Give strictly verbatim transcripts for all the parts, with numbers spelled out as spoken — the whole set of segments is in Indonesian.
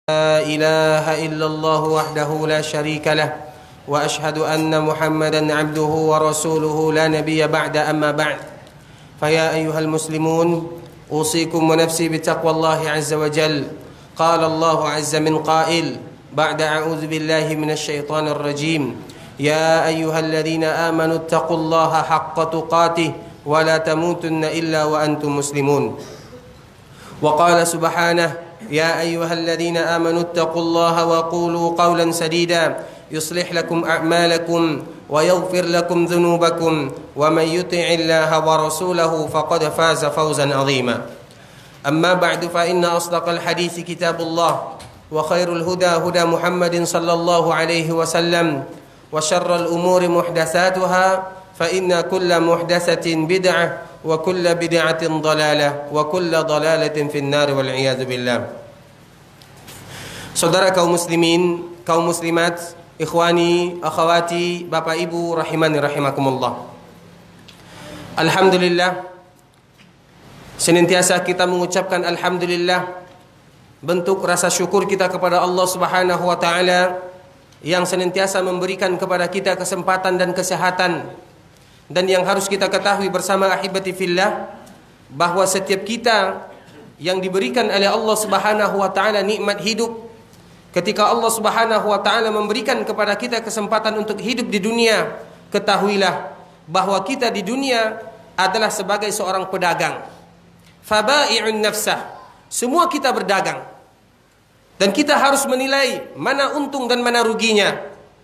لا إله إلا الله وحده لا شريك له وأشهد أن محمدا عبده ورسوله لا نبي بعد أما بعد فيا أيها المسلمون أوصيكم ونفسي بتقوى الله عز وجل قال الله عز من قائل بعد أعوذ بالله من الشيطان الرجيم يا أيها الذين آمنوا اتقوا الله حق تقاته ولا تموتن إلا وأنتم مسلمون وقال سبحانه يا أيها الذين آمنوا اتقوا الله وقولوا قولا سديدا يصلح لكم أعمالكم ويغفر لكم ذنوبكم ومن يطع الله ورسوله فقد فاز فوزا عظيما أما بعد فإن أصدق الحديث كتاب الله وخير الهدى هدى محمد صلى الله عليه وسلم وشر الأمور محدثاتها فإن كل محدثة بدعة وكل بدعة ضلالة وكل ضلالة في النار والعياذ بالله. Saudara kaum muslimin, kaum muslimat, ikhwani, akhawati, bapak ibu rahimani rahimakumullah. Alhamdulillah, senantiasa kita mengucapkan alhamdulillah, bentuk rasa syukur kita kepada Allah Subhanahu wa taala yang senantiasa memberikan kepada kita kesempatan dan kesehatan. Dan yang harus kita ketahui bersama ahibati fillah, bahwa setiap kita yang diberikan oleh Allah Subhanahu wa taala nikmat hidup, ketika Allah Subhanahu wa taala memberikan kepada kita kesempatan untuk hidup di dunia, ketahuilah bahwa kita di dunia adalah sebagai seorang pedagang. Fabai'un nafsah, semua kita berdagang. Dan kita harus menilai mana untung dan mana ruginya.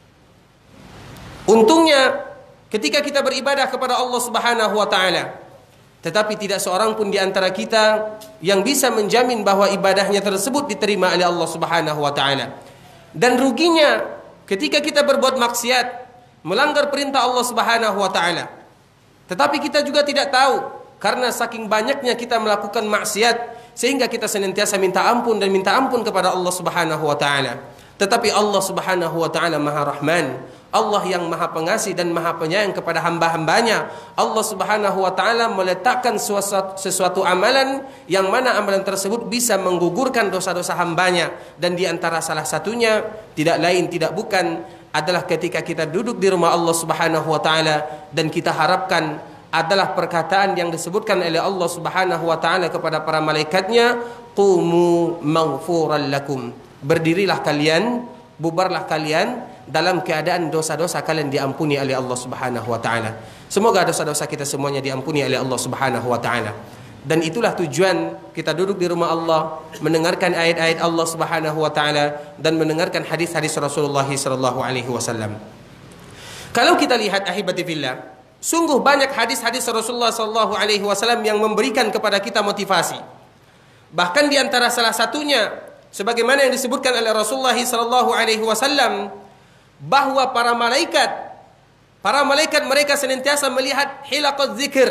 Untungnya ketika kita beribadah kepada Allah Subhanahu wa taala, tetapi tidak seorang pun di antara kita yang bisa menjamin bahwa ibadahnya tersebut diterima oleh Allah Subhanahu wa taala. Dan ruginya ketika kita berbuat maksiat, melanggar perintah Allah Subhanahu wa taala, tetapi kita juga tidak tahu karena saking banyaknya kita melakukan maksiat sehingga kita senantiasa minta ampun dan minta ampun kepada Allah Subhanahu wa taala. Tetapi Allah Subhanahu wa taala Maha Rahman, Allah yang Maha Pengasih dan Maha Penyayang kepada hamba-hambanya. Allah Subhanahu wa taala meletakkan sesuatu, sesuatu amalan yang mana amalan tersebut bisa menggugurkan dosa-dosa hambanya. Dan di antara salah satunya tidak lain tidak bukan adalah ketika kita duduk di rumah Allah Subhanahu wa taala dan kita harapkan adalah perkataan yang disebutkan oleh Allah Subhanahu wa taala kepada para malaikatnya, qumu maghfuran lakum. Berdirilah kalian, bubarlah kalian dalam keadaan dosa-dosa kalian diampuni oleh Allah Subhanahu wa taala. Semoga dosa-dosa kita semuanya diampuni oleh Allah Subhanahu wa taala. Dan itulah tujuan kita duduk di rumah Allah, mendengarkan ayat-ayat Allah Subhanahu wa taala dan mendengarkan hadis-hadis Rasulullah sallallahu alaihi wasallam. Kalau kita lihat ahibati fillah, sungguh banyak hadis-hadis Rasulullah sallallahu alaihi wasallam yang memberikan kepada kita motivasi. Bahkan di antara salah satunya sebagaimana yang disebutkan oleh Rasulullah sallallahu alaihi wasallam, bahwa para malaikat para malaikat mereka senantiasa melihat hilaqaz zikr.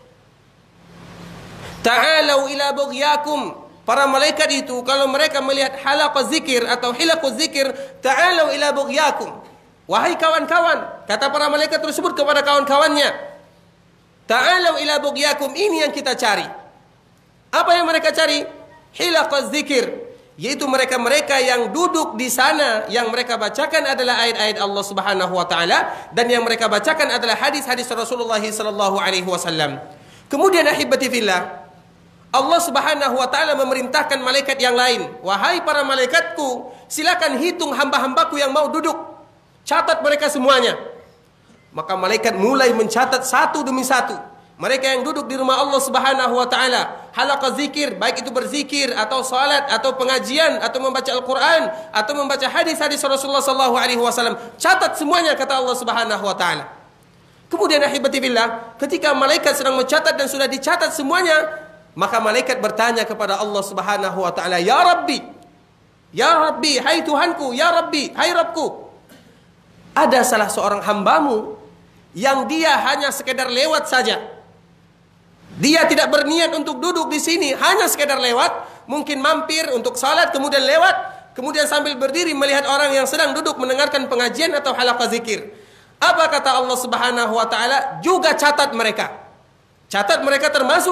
Ta'alau ila bughyakum. Para malaikat itu kalau mereka melihat halaqaz zikir atau hilaqaz zikir, ta'alau ila bughyakum. Wahai kawan-kawan, kata para malaikat tersebut kepada kawan-kawannya, ta'alau ila bughyakum, ini yang kita cari. Apa yang mereka cari? Hilaqaz zikir, yaitu mereka-mereka yang duduk di sana, yang mereka bacakan adalah ayat-ayat Allah Subhanahu wa taala dan yang mereka bacakan adalah hadis-hadis Rasulullah sallallahu alaihi wasallam. Kemudian ahibati fillah, Allah Subhanahu wa taala memerintahkan malaikat yang lain, wahai para malaikatku, silakan hitung hamba-hambaku yang mau duduk, catat mereka semuanya. Maka malaikat mulai mencatat satu demi satu mereka yang duduk di rumah Allah Subhanahu wa taala, halaqah zikir, baik itu berzikir atau salat atau pengajian atau membaca Al-Qur'an atau membaca hadis-hadis Rasulullah sallallahu alaihi wasallam. Catat semuanya kata Allah Subhanahu wa taala. Kemudian ahibati billah, ketika malaikat sedang mencatat dan sudah dicatat semuanya, maka malaikat bertanya kepada Allah Subhanahu wa taala, "Ya Rabbi, ya Rabbi, hai Tuhanku, ya Rabbi, hai Rabbku, ada salah seorang hambamu yang dia hanya sekedar lewat saja. Dia tidak berniat untuk duduk di sini, hanya sekedar lewat, mungkin mampir untuk salat kemudian lewat, kemudian sambil berdiri melihat orang yang sedang duduk mendengarkan pengajian atau halaqah zikir." Apa kata Allah Subhanahu wa taala? Juga catat mereka. Catat mereka termasuk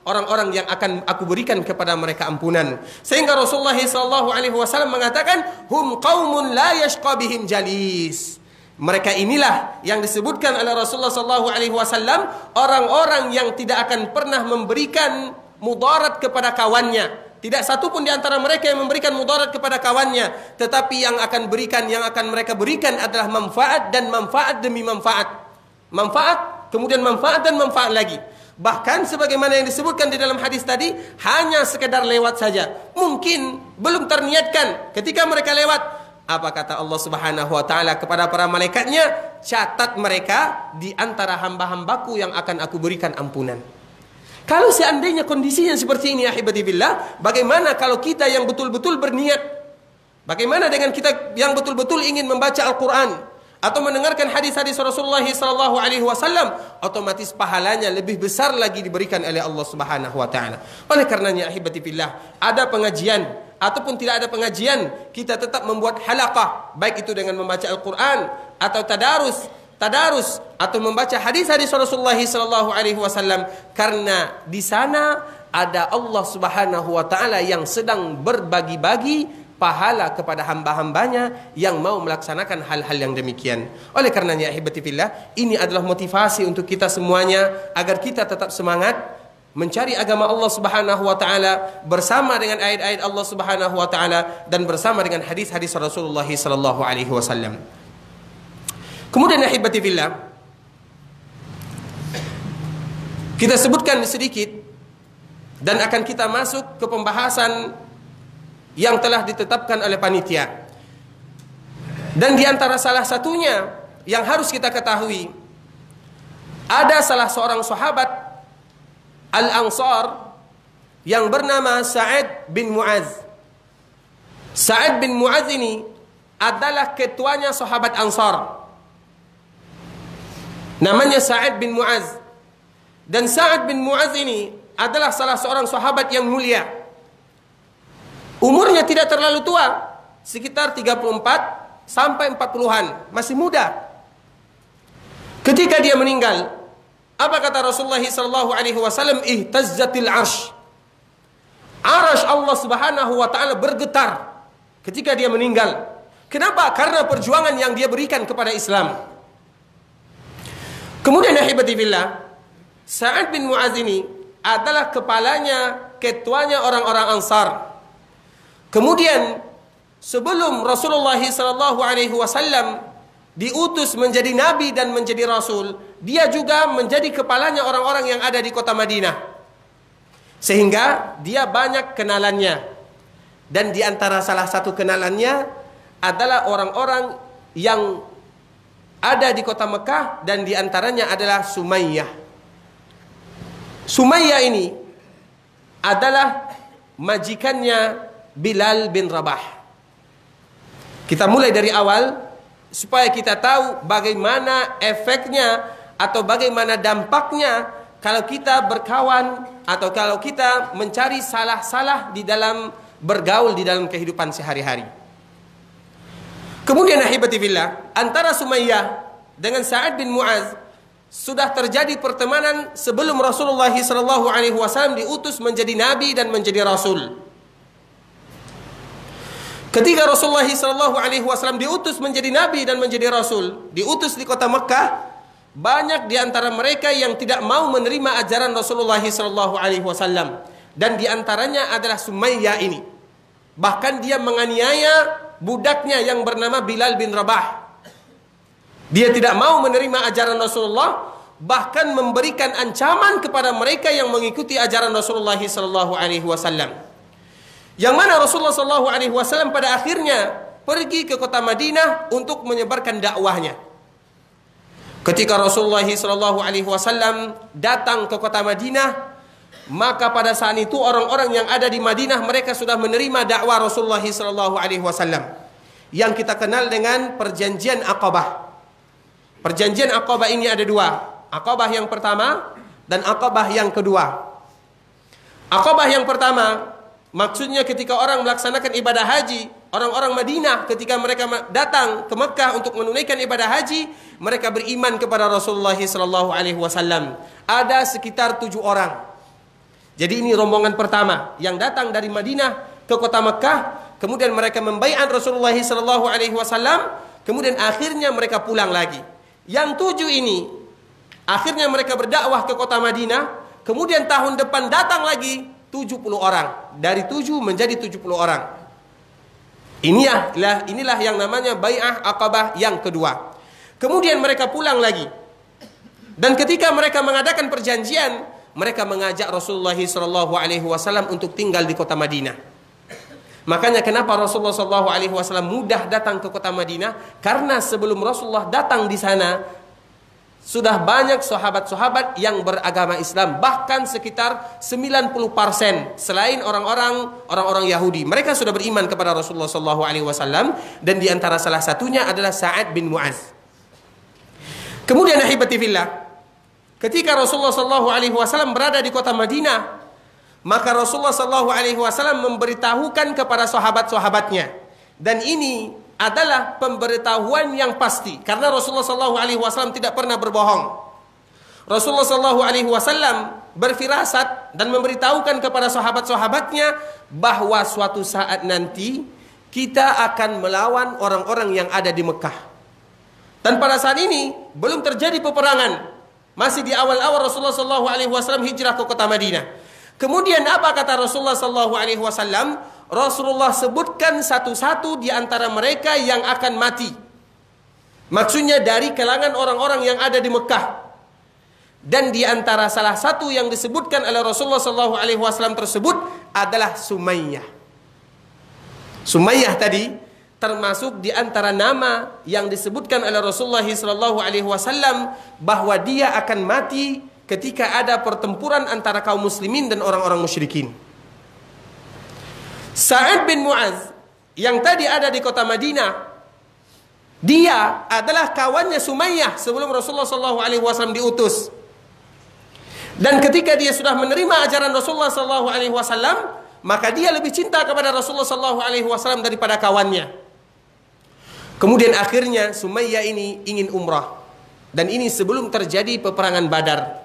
orang-orang yang akan aku berikan kepada mereka ampunan. Sehingga Rasulullah sallallahu alaihi wasallam mengatakan, hum qaumun la yashqa bihim jalis. Mereka inilah yang disebutkan oleh Rasulullah sallallahu alaihi wasallam, orang-orang yang tidak akan pernah memberikan mudarat kepada kawannya. Tidak satu pun di antara mereka yang memberikan mudarat kepada kawannya, tetapi yang akan berikan, yang akan mereka berikan adalah manfaat dan manfaat demi manfaat. Manfaat, kemudian manfaat dan manfaat lagi. Bahkan sebagaimana yang disebutkan di dalam hadis tadi, hanya sekedar lewat saja. Mungkin belum terniatkan. Ketika mereka lewat, apa kata Allah Subhanahu wa taala kepada para malaikatnya? Catat mereka di antara hamba-hambaku yang akan aku berikan ampunan. Kalau seandainya kondisinya seperti ini, ahibati billah, bagaimana kalau kita yang betul-betul berniat? Bagaimana dengan kita yang betul-betul ingin membaca Al-Quran atau mendengarkan hadis-hadis Rasulullah sallallahu alaihi wasallam, otomatis pahalanya lebih besar lagi diberikan oleh Allah Subhanahu wa taala. Oleh karenanya, ahibati billah, ada pengajian ataupun tidak ada pengajian, kita tetap membuat halaqah, baik itu dengan membaca Al-Quran atau tadarus, tadarus atau membaca hadis-hadis Rasulullah sallallahu alaihi wasallam, karena di sana ada Allah Subhanahu wa taala yang sedang berbagi-bagi pahala kepada hamba-hambanya yang mau melaksanakan hal-hal yang demikian. Oleh karenanya, ahibati fillah, ini adalah motivasi untuk kita semuanya agar kita tetap semangat mencari agama Allah Subhanahu wa taala bersama dengan ayat-ayat Allah Subhanahu wa taala dan bersama dengan hadis-hadis Rasulullah sallallahu alaihi wasallam. Kemudian, ahibati fillah, kita sebutkan sedikit dan akan kita masuk ke pembahasan yang telah ditetapkan oleh panitia. Dan di antara salah satunya yang harus kita ketahui, ada salah seorang sahabat Al-Ansar yang bernama Sa'ad bin Mu'adz. Sa'ad bin Mu'adz ini adalah ketuanya sahabat Ansar. Namanya Sa'ad bin Mu'adz. Dan Sa'ad bin Mu'adz ini adalah salah seorang sahabat yang mulia. Umurnya tidak terlalu tua, sekitar tiga puluh empat sampai empat puluhan, masih muda. Ketika dia meninggal, apa kata Rasulullah sallallahu alaihi wasallam? Ihtazzatil arsh. Arsh Allah Subhanahu wa taala bergetar ketika dia meninggal. Kenapa? Karena perjuangan yang dia berikan kepada Islam. Kemudian, ahibati billah, Sa'ad bin Mu'adz ini adalah kepalanya, ketuanya orang-orang Ansar. Kemudian sebelum Rasulullah sallallahu alaihi wasallam diutus menjadi nabi dan menjadi rasul, dia juga menjadi kepalanya orang-orang yang ada di kota Madinah. Sehingga dia banyak kenalannya. Dan di antara salah satu kenalannya adalah orang-orang yang ada di kota Mekah, dan di antaranya adalah Sumayyah. Sumayyah ini adalah majikannya Bilal bin Rabah. Kita mulai dari awal supaya kita tahu bagaimana efeknya atau bagaimana dampaknya kalau kita berkawan atau kalau kita mencari salah-salah di dalam bergaul di dalam kehidupan sehari-hari. Kemudian, ahibati billah, antara Sumayyah dengan Sa'ad bin Mu'adz sudah terjadi pertemanan sebelum Rasulullah sallallahu alaihi wasallam diutus menjadi nabi dan menjadi rasul. Ketika Rasulullah sallallahu alaihi wasallam diutus menjadi nabi dan menjadi rasul, diutus di kota Mekah, banyak di antara mereka yang tidak mau menerima ajaran Rasulullah sallallahu alaihi wasallam, dan di antaranya adalah Sumayyah ini. Bahkan dia menganiaya budaknya yang bernama Bilal bin Rabah. Dia tidak mau menerima ajaran Rasulullah, bahkan memberikan ancaman kepada mereka yang mengikuti ajaran Rasulullah sallallahu alaihi wasallam. Yang mana Rasulullah sallallahu alaihi wasallam pada akhirnya pergi ke kota Madinah untuk menyebarkan dakwahnya. Ketika Rasulullah sallallahu alaihi wasallam datang ke kota Madinah, maka pada saat itu orang-orang yang ada di Madinah mereka sudah menerima dakwah Rasulullah sallallahu alaihi wasallam yang kita kenal dengan perjanjian Aqabah. Perjanjian Aqabah ini ada dua, Aqabah yang pertama dan Aqabah yang kedua. Aqabah yang pertama maksudnya ketika orang melaksanakan ibadah haji, orang-orang Madinah ketika mereka datang ke Mekah untuk menunaikan ibadah haji, mereka beriman kepada Rasulullah sallallahu alaihi wasallam. Ada sekitar tujuh orang. Jadi ini rombongan pertama yang datang dari Madinah ke kota Mekah, kemudian mereka membaiat Rasulullah sallallahu alaihi wasallam, kemudian akhirnya mereka pulang lagi. Yang tujuh ini akhirnya mereka berdakwah ke kota Madinah, kemudian tahun depan datang lagi tujuh puluh orang, dari tujuh menjadi tujuh puluh orang. Inilah inilah yang namanya bai'ah Aqabah yang kedua. Kemudian mereka pulang lagi. Dan ketika mereka mengadakan perjanjian, mereka mengajak Rasulullah sallallahu alaihi wasallam untuk tinggal di kota Madinah. Makanya kenapa Rasulullah sallallahu alaihi wasallam mudah datang ke kota Madinah? Karena sebelum Rasulullah datang di sana, sudah banyak sahabat-sahabat yang beragama Islam, bahkan sekitar sembilan puluh persen selain orang-orang orang-orang Yahudi. Mereka sudah beriman kepada Rasulullah sallallahu alaihi wasallam, dan di antara salah satunya adalah Sa'ad bin Mu'adz. Kemudian ahibati fillah, ketika Rasulullah sallallahu alaihi wasallam berada di kota Madinah, maka Rasulullah sallallahu alaihi wasallam memberitahukan kepada sahabat-sahabatnya, dan ini adalah pemberitahuan yang pasti karena Rasulullah sallallahu alaihi wasallam tidak pernah berbohong. Rasulullah sallallahu alaihi wasallam berfirasat dan memberitahukan kepada sahabat-sahabatnya bahwa suatu saat nanti kita akan melawan orang-orang yang ada di Mekah. Dan pada saat ini belum terjadi peperangan. Masih di awal-awal Rasulullah sallallahu alaihi wasallam hijrah ke kota Madinah. Kemudian apa kata Rasulullah sallallahu alaihi wasallam? Rasulullah sebutkan satu-satu di antara mereka yang akan mati. Maksudnya dari kalangan orang-orang yang ada di Mekah. Dan di antara salah satu yang disebutkan oleh Rasulullah sallallahu alaihi wasallam tersebut adalah Sumayyah. Sumayyah tadi termasuk di antara nama yang disebutkan oleh Rasulullah sallallahu alaihi wasallam bahwa dia akan mati ketika ada pertempuran antara kaum muslimin dan orang-orang musyrikin. Sa'ad bin Mu'adz yang tadi ada di kota Madinah, dia adalah kawannya Sumayyah sebelum Rasulullah sallallahu alaihi wasallam diutus. Dan ketika dia sudah menerima ajaran Rasulullah sallallahu alaihi wasallam, maka dia lebih cinta kepada Rasulullah sallallahu alaihi wasallam daripada kawannya. Kemudian akhirnya Sumayyah ini ingin umrah, dan ini sebelum terjadi peperangan Badar.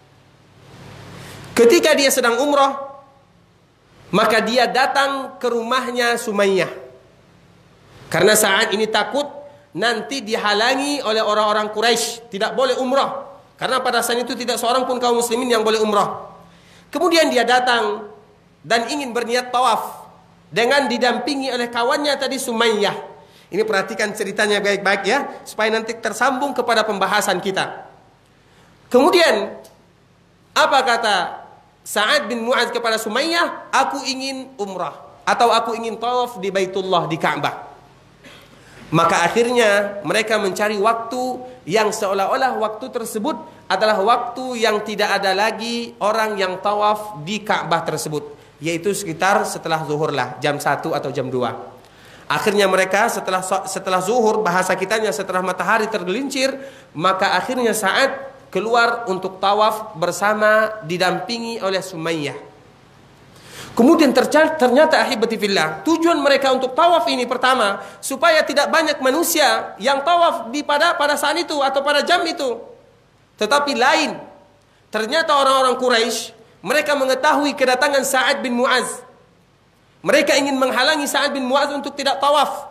Ketika dia sedang umrah, maka dia datang ke rumahnya Sumayyah, karena saat ini takut nanti dihalangi oleh orang-orang Quraisy, tidak boleh umrah, karena pada saat itu tidak seorang pun kaum muslimin yang boleh umrah. Kemudian dia datang dan ingin berniat tawaf dengan didampingi oleh kawannya tadi Sumayyah. Ini perhatikan ceritanya baik-baik ya, supaya nanti tersambung kepada pembahasan kita. Kemudian apa kata Sa'ad bin Mu'adz kepada Sumayyah? Aku ingin umrah, atau aku ingin tawaf di Baitullah, di Ka'bah. Maka akhirnya mereka mencari waktu yang seolah-olah waktu tersebut adalah waktu yang tidak ada lagi orang yang tawaf di Ka'bah tersebut, yaitu sekitar setelah zuhur lah, jam satu atau jam dua. Akhirnya mereka setelah setelah zuhur, bahasa kitanya setelah matahari tergelincir, maka akhirnya Sa'ad keluar untuk tawaf bersama didampingi oleh Sumayyah. Kemudian ternyata ahibati fillah, tujuan mereka untuk tawaf ini pertama supaya tidak banyak manusia yang tawaf di pada pada saat itu atau pada jam itu. Tetapi lain, ternyata orang-orang Quraisy mereka mengetahui kedatangan Sa'ad bin Mu'adz. Mereka ingin menghalangi Sa'ad bin Mu'adz untuk tidak tawaf.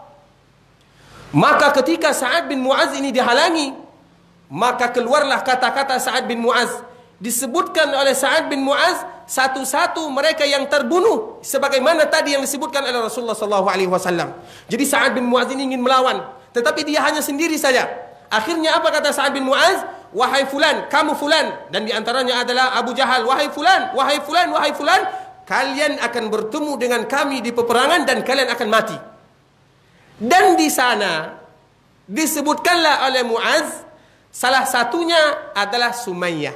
Maka ketika Sa'ad bin Mu'adz ini dihalangi, maka keluarlah kata-kata Sa'ad bin Mu'adz. Disebutkan oleh Sa'ad bin Mu'adz satu-satu mereka yang terbunuh, sebagaimana tadi yang disebutkan oleh Rasulullah sallallahu alaihi wasallam. Jadi Sa'ad bin Mu'adz ini ingin melawan, tetapi dia hanya sendiri saja. Akhirnya apa kata Sa'ad bin Mu'adz? Wahai fulan, kamu fulan, dan diantaranya adalah Abu Jahal. Wahai fulan, wahai fulan, wahai fulan, kalian akan bertemu dengan kami di peperangan dan kalian akan mati. Dan di sana disebutkanlah oleh Mu'adz, salah satunya adalah Sumayyah.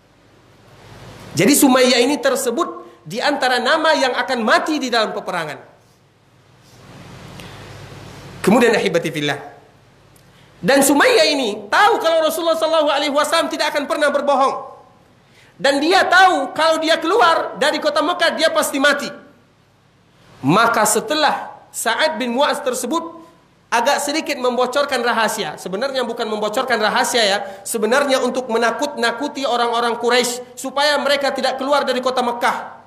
Jadi Sumayyah ini tersebut di antara nama yang akan mati di dalam peperangan. Kemudian ahibati fillah, dan Sumayyah ini tahu kalau Rasulullah sallallahu alaihi wasallam tidak akan pernah berbohong. Dan dia tahu kalau dia keluar dari kota Mekah dia pasti mati. Maka setelah Sa'ad bin Mu'adz tersebut agak sedikit membocorkan rahasia. Sebenarnya bukan membocorkan rahasia ya. Sebenarnya untuk menakut-nakuti orang-orang Quraisy supaya mereka tidak keluar dari kota Mekah.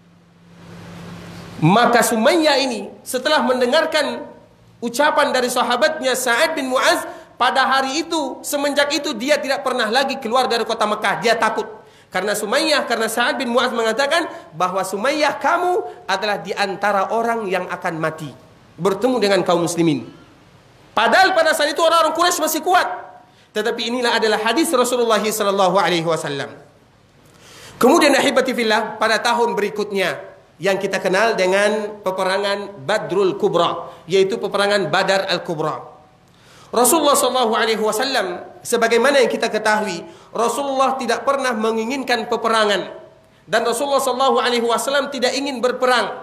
Maka Sumayyah ini setelah mendengarkan ucapan dari sahabatnya Sa'ad bin Mu'adz, pada hari itu, semenjak itu dia tidak pernah lagi keluar dari kota Mekah. Dia takut. Karena Sumayyah, karena Sa'ad bin Mu'adz mengatakan bahwa Sumayyah, kamu adalah di antara orang yang akan mati bertemu dengan kaum muslimin. Padahal pada saat itu orang-orang Quraisy masih kuat. Tetapi inilah adalah hadis Rasulullah sallallahu alaihi wasallam. Kemudian ahibati fillah, pada tahun berikutnya yang kita kenal dengan peperangan Badrul Kubra, yaitu peperangan Badar Al-Kubra. Rasulullah sallallahu alaihi wasallam, sebagaimana yang kita ketahui, Rasulullah tidak pernah menginginkan peperangan, dan Rasulullah sallallahu alaihi wasallam tidak ingin berperang.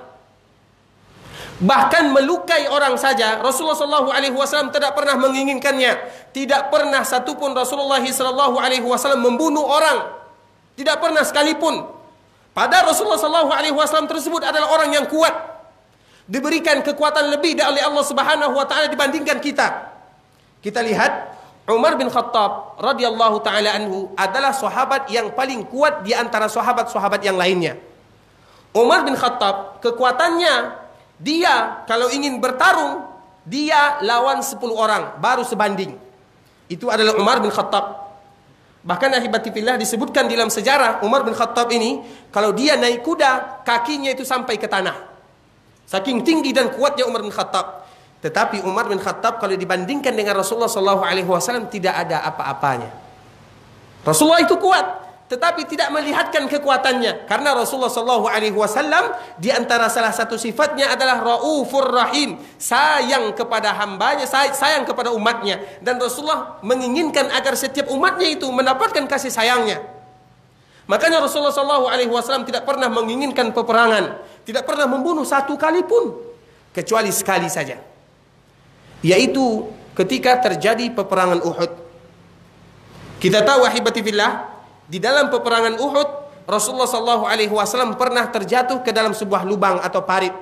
Bahkan melukai orang saja Rasulullah sallallahu alaihi wasallam tidak pernah menginginkannya. Tidak pernah satupun Rasulullah sallallahu alaihi wasallam membunuh orang, tidak pernah sekalipun. Padahal Rasulullah sallallahu alaihi wasallam tersebut adalah orang yang kuat, diberikan kekuatan lebih dari Allah Subhanahu wa taala dibandingkan kita. Kita lihat Umar bin Khattab radhiyallahu taala anhu adalah sahabat yang paling kuat di antara sahabat-sahabat yang lainnya. Umar bin Khattab, kekuatannya, dia kalau ingin bertarung, dia lawan sepuluh orang baru sebanding. Itu adalah Umar bin Khattab. Bahkan ahibati fillah disebutkan dalam sejarah Umar bin Khattab ini, kalau dia naik kuda, kakinya itu sampai ke tanah. Saking tinggi dan kuatnya Umar bin Khattab. Tetapi Umar bin Khattab kalau dibandingkan dengan Rasulullah sallallahu alaihi wasallam tidak ada apa-apanya. Rasulullah itu kuat, tetapi tidak melihatkan kekuatannya, karena Rasulullah sallallahu alaihi wasallam di antara salah satu sifatnya adalah Raufur Rahim, sayang kepada hambanya, sayang kepada umatnya, dan Rasulullah menginginkan agar setiap umatnya itu mendapatkan kasih sayangnya. Makanya Rasulullah sallallahu alaihi wasallam tidak pernah menginginkan peperangan, tidak pernah membunuh satu kali pun, kecuali sekali saja, yaitu ketika terjadi peperangan Uhud. Kita tahu ahibati fillah, di dalam peperangan Uhud, Rasulullah sallallahu alaihi wasallam pernah terjatuh ke dalam sebuah lubang atau parit.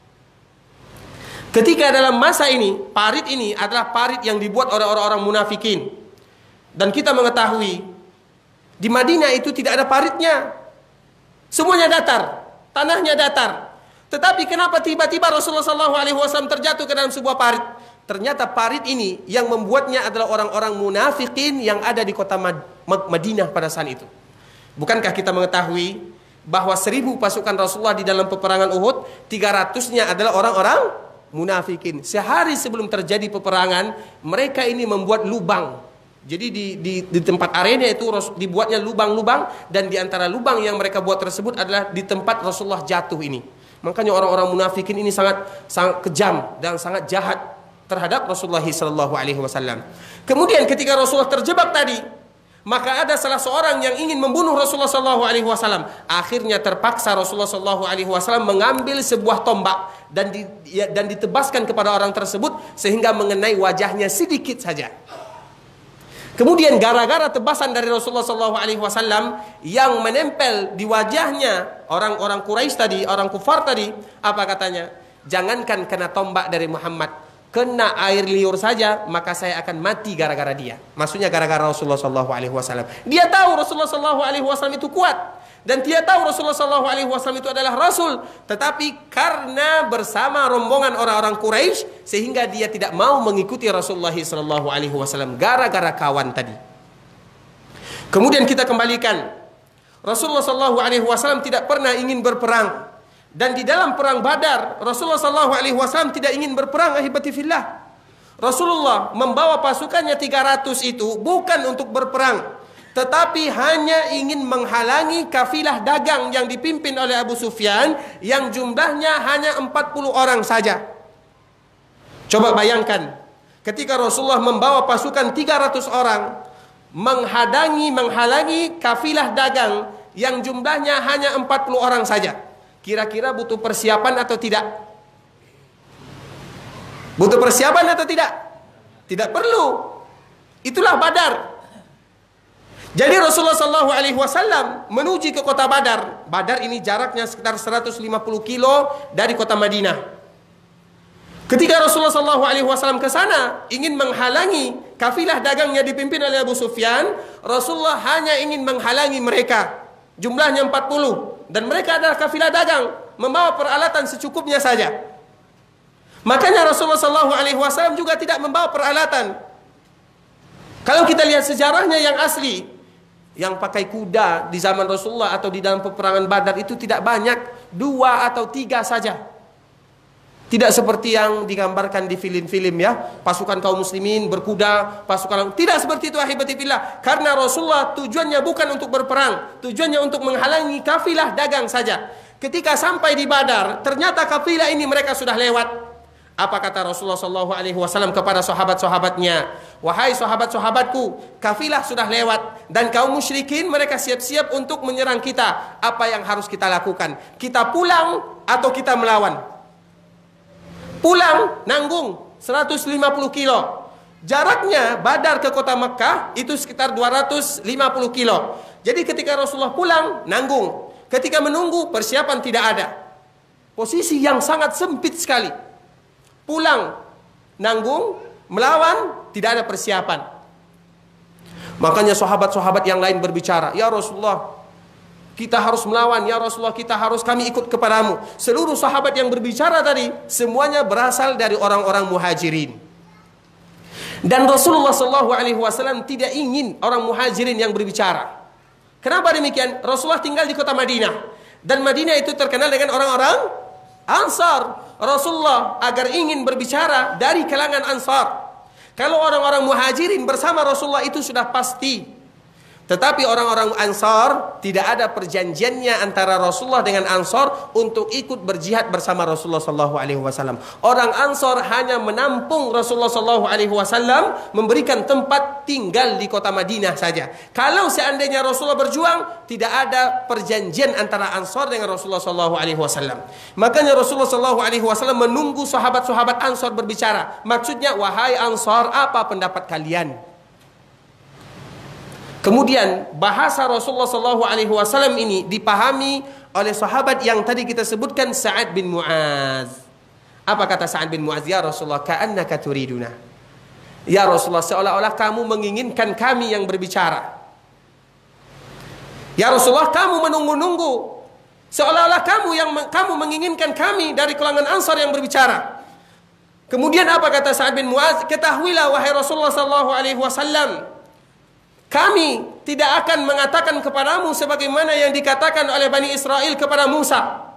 Ketika dalam masa ini, parit ini adalah parit yang dibuat oleh orang-orang munafikin. Dan kita mengetahui, di Madinah itu tidak ada paritnya. Semuanya datar, tanahnya datar. Tetapi kenapa tiba-tiba Rasulullah sallallahu alaihi wasallam terjatuh ke dalam sebuah parit? Ternyata parit ini yang membuatnya adalah orang-orang munafikin yang ada di kota Madinah pada saat itu. Bukankah kita mengetahui bahwa seribu pasukan Rasulullah di dalam peperangan Uhud, tiga ratusnya adalah orang-orang munafikin. Sehari sebelum terjadi peperangan, mereka ini membuat lubang. Jadi di, di, di tempat arena itu dibuatnya lubang-lubang, dan di antara lubang yang mereka buat tersebut adalah di tempat Rasulullah jatuh ini. Makanya orang-orang munafikin ini sangat sangat kejam dan sangat jahat terhadap Rasulullah sallallahu alaihi wasallam. Kemudian ketika Rasulullah terjebak tadi, maka ada salah seorang yang ingin membunuh Rasulullah sallallahu alaihi wasallam. Akhirnya terpaksa Rasulullah sallallahu alaihi wasallam mengambil sebuah tombak dan di, ya, dan ditebaskan kepada orang tersebut sehingga mengenai wajahnya sedikit saja. Kemudian gara-gara tebasan dari Rasulullah sallallahu alaihi wasallam yang menempel di wajahnya orang-orang Quraisy tadi, orang kufar tadi, apa katanya? Jangankan kena tombak dari Muhammad, kena air liur saja, maka saya akan mati gara-gara dia. Maksudnya gara-gara Rasulullah sallallahu alaihi wasallam. Dia tahu Rasulullah sallallahu alaihi wasallam itu kuat, dan dia tahu Rasulullah sallallahu alaihi wasallam itu adalah Rasul. Tetapi karena bersama rombongan orang-orang Quraisy, sehingga dia tidak mau mengikuti Rasulullah sallallahu alaihi wasallam gara-gara kawan tadi. Kemudian kita kembalikan, Rasulullah sallallahu alaihi wasallam tidak pernah ingin berperang. Dan di dalam perang Badar, Rasulullah sallallahu alaihi wasallam tidak ingin berperang, ahibati fillah. Rasulullah membawa pasukannya tiga ratus itu bukan untuk berperang, tetapi hanya ingin menghalangi kafilah dagang yang dipimpin oleh Abu Sufyan yang jumlahnya hanya empat puluh orang saja. Coba bayangkan, ketika Rasulullah membawa pasukan tiga ratus orang menghadangi, menghalangi kafilah dagang yang jumlahnya hanya empat puluh orang saja. Kira-kira butuh persiapan atau tidak? Butuh persiapan atau tidak? Tidak perlu. Itulah Badar. Jadi Rasulullah sallallahu alaihi wasallam menuju ke kota Badar. Badar ini jaraknya sekitar seratus lima puluh kilo dari kota Madinah. Ketika Rasulullah shallallahu alaihi wasallam ke sana ingin menghalangi kafilah dagangnya dipimpin oleh Abu Sufyan, Rasulullah hanya ingin menghalangi mereka. Jumlahnya empat puluh dan mereka adalah kafilah dagang, membawa peralatan secukupnya saja. Makanya Rasulullah shallallahu alaihi wasallam juga tidak membawa peralatan. Kalau kita lihat sejarahnya yang asli, yang pakai kuda di zaman Rasulullah atau di dalam peperangan Badar itu tidak banyak, dua atau tiga saja. Tidak seperti yang digambarkan di film-film ya, pasukan kaum muslimin berkuda, pasukan tidak seperti itu ahibati fillah. Karena Rasulullah tujuannya bukan untuk berperang, tujuannya untuk menghalangi kafilah dagang saja. Ketika sampai di Badar, ternyata kafilah ini mereka sudah lewat. Apa kata Rasulullah shallallahu alaihi wasallam kepada sahabat-sahabatnya? Wahai sahabat-sahabatku, kafilah sudah lewat dan kaum musyrikin mereka siap-siap untuk menyerang kita. Apa yang harus kita lakukan? Kita pulang atau kita melawan? Pulang nanggung seratus lima puluh kilo. Jaraknya Badar ke kota Mekah itu sekitar dua ratus lima puluh kilo. Jadi ketika Rasulullah pulang nanggung, ketika menunggu persiapan tidak ada. Posisi yang sangat sempit sekali. Pulang nanggung, melawan tidak ada persiapan. Makanya sahabat-sahabat yang lain berbicara, "Ya Rasulullah, kita harus melawan, ya Rasulullah, kita harus, kami ikut kepadamu." Seluruh sahabat yang berbicara tadi semuanya berasal dari orang-orang muhajirin. Dan Rasulullah shallallahu alaihi wasallam tidak ingin orang muhajirin yang berbicara. Kenapa demikian? Rasulullah tinggal di kota Madinah dan Madinah itu terkenal dengan orang-orang Ansar. Rasulullah agar ingin berbicara dari kalangan Ansar. Kalau orang-orang muhajirin bersama Rasulullah itu sudah pasti. Tetapi orang-orang Ansar tidak ada perjanjiannya antara Rasulullah dengan Ansar untuk ikut berjihad bersama Rasulullah shallallahu alaihi wasallam. Orang Ansar hanya menampung Rasulullah shallallahu alaihi wasallam, memberikan tempat tinggal di kota Madinah saja. Kalau seandainya Rasulullah berjuang, tidak ada perjanjian antara Ansar dengan Rasulullah shallallahu alaihi wasallam. Makanya Rasulullah shallallahu alaihi wasallam menunggu sahabat-sahabat Ansar berbicara. Maksudnya, wahai Ansar, apa pendapat kalian? Kemudian bahasa Rasulullah shallallahu alaihi wasallam ini dipahami oleh sahabat yang tadi kita sebutkan, Sa'ad bin Mu'az. Apa kata Sa'ad bin Mu'az? Ya Rasulullah, ka'annaka turiduna. Ya Rasulullah, seolah-olah kamu menginginkan kami yang berbicara. Ya Rasulullah, kamu menunggu-nunggu. Seolah-olah kamu yang kamu menginginkan kami dari kalangan Ansar yang berbicara. Kemudian apa kata Sa'ad bin Mu'az? Ketahuilah wahai Rasulullah shallallahu alaihi wasallam, kami tidak akan mengatakan kepadamu sebagaimana yang dikatakan oleh Bani Israel kepada Musa.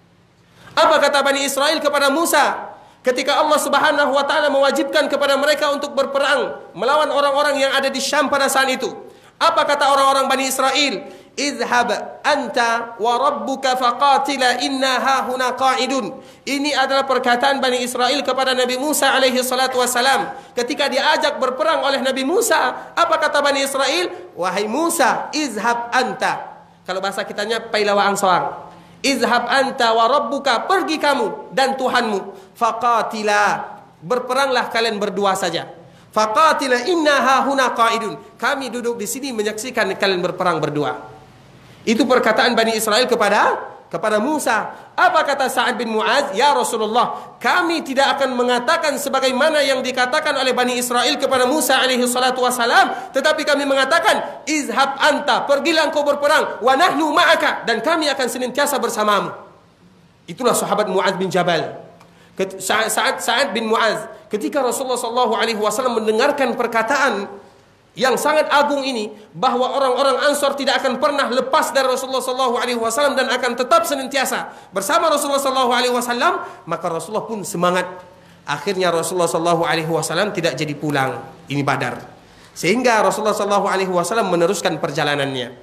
Apa kata Bani Israel kepada Musa? Ketika Allah Subhanahu wa taala mewajibkan kepada mereka untuk berperang melawan orang-orang yang ada di Syam pada saat itu. Apa kata orang-orang Bani Israel? Izhab anta wa rabbuka faqatila inna hahuna qa'idun. Ini adalah perkataan Bani Israel kepada Nabi Musa alaihi salatu wassalam. Ketika diajak berperang oleh Nabi Musa, apa kata Bani Israel? Wahai Musa, izhab anta. Kalau bahasa kitanya pailawa ansar. Izhab anta wa rabbuka, pergi kamu dan Tuhanmu. Faqatila, berperanglah kalian berdua saja. Faqatila inna hahuna qa'idun. Kami duduk di sini menyaksikan kalian berperang berdua. Itu perkataan Bani Israel kepada kepada Musa. Apa kata Sa'ad bin Mu'az? Ya Rasulullah, kami tidak akan mengatakan sebagaimana yang dikatakan oleh Bani Israel kepada Musa alaihi salatu wassalam, tetapi kami mengatakan, izhab anta, pergilah engkau berperang, wa nahnu ma'aka, dan kami akan senantiasa bersamamu. Itulah sahabat Mu'az bin Jabal. Sa'ad Sa'ad bin Mu'az, ketika Rasulullah shallallahu alaihi wasallam mendengarkan perkataan yang sangat agung ini, bahwa orang-orang Ansar tidak akan pernah lepas dari Rasulullah shallallahu alaihi wasallam dan akan tetap senantiasa bersama Rasulullah shallallahu alaihi wasallam, maka Rasulullah pun semangat. Akhirnya Rasulullah shallallahu alaihi wasallam tidak jadi pulang ini Badar, sehingga Rasulullah shallallahu alaihi wasallam meneruskan perjalanannya.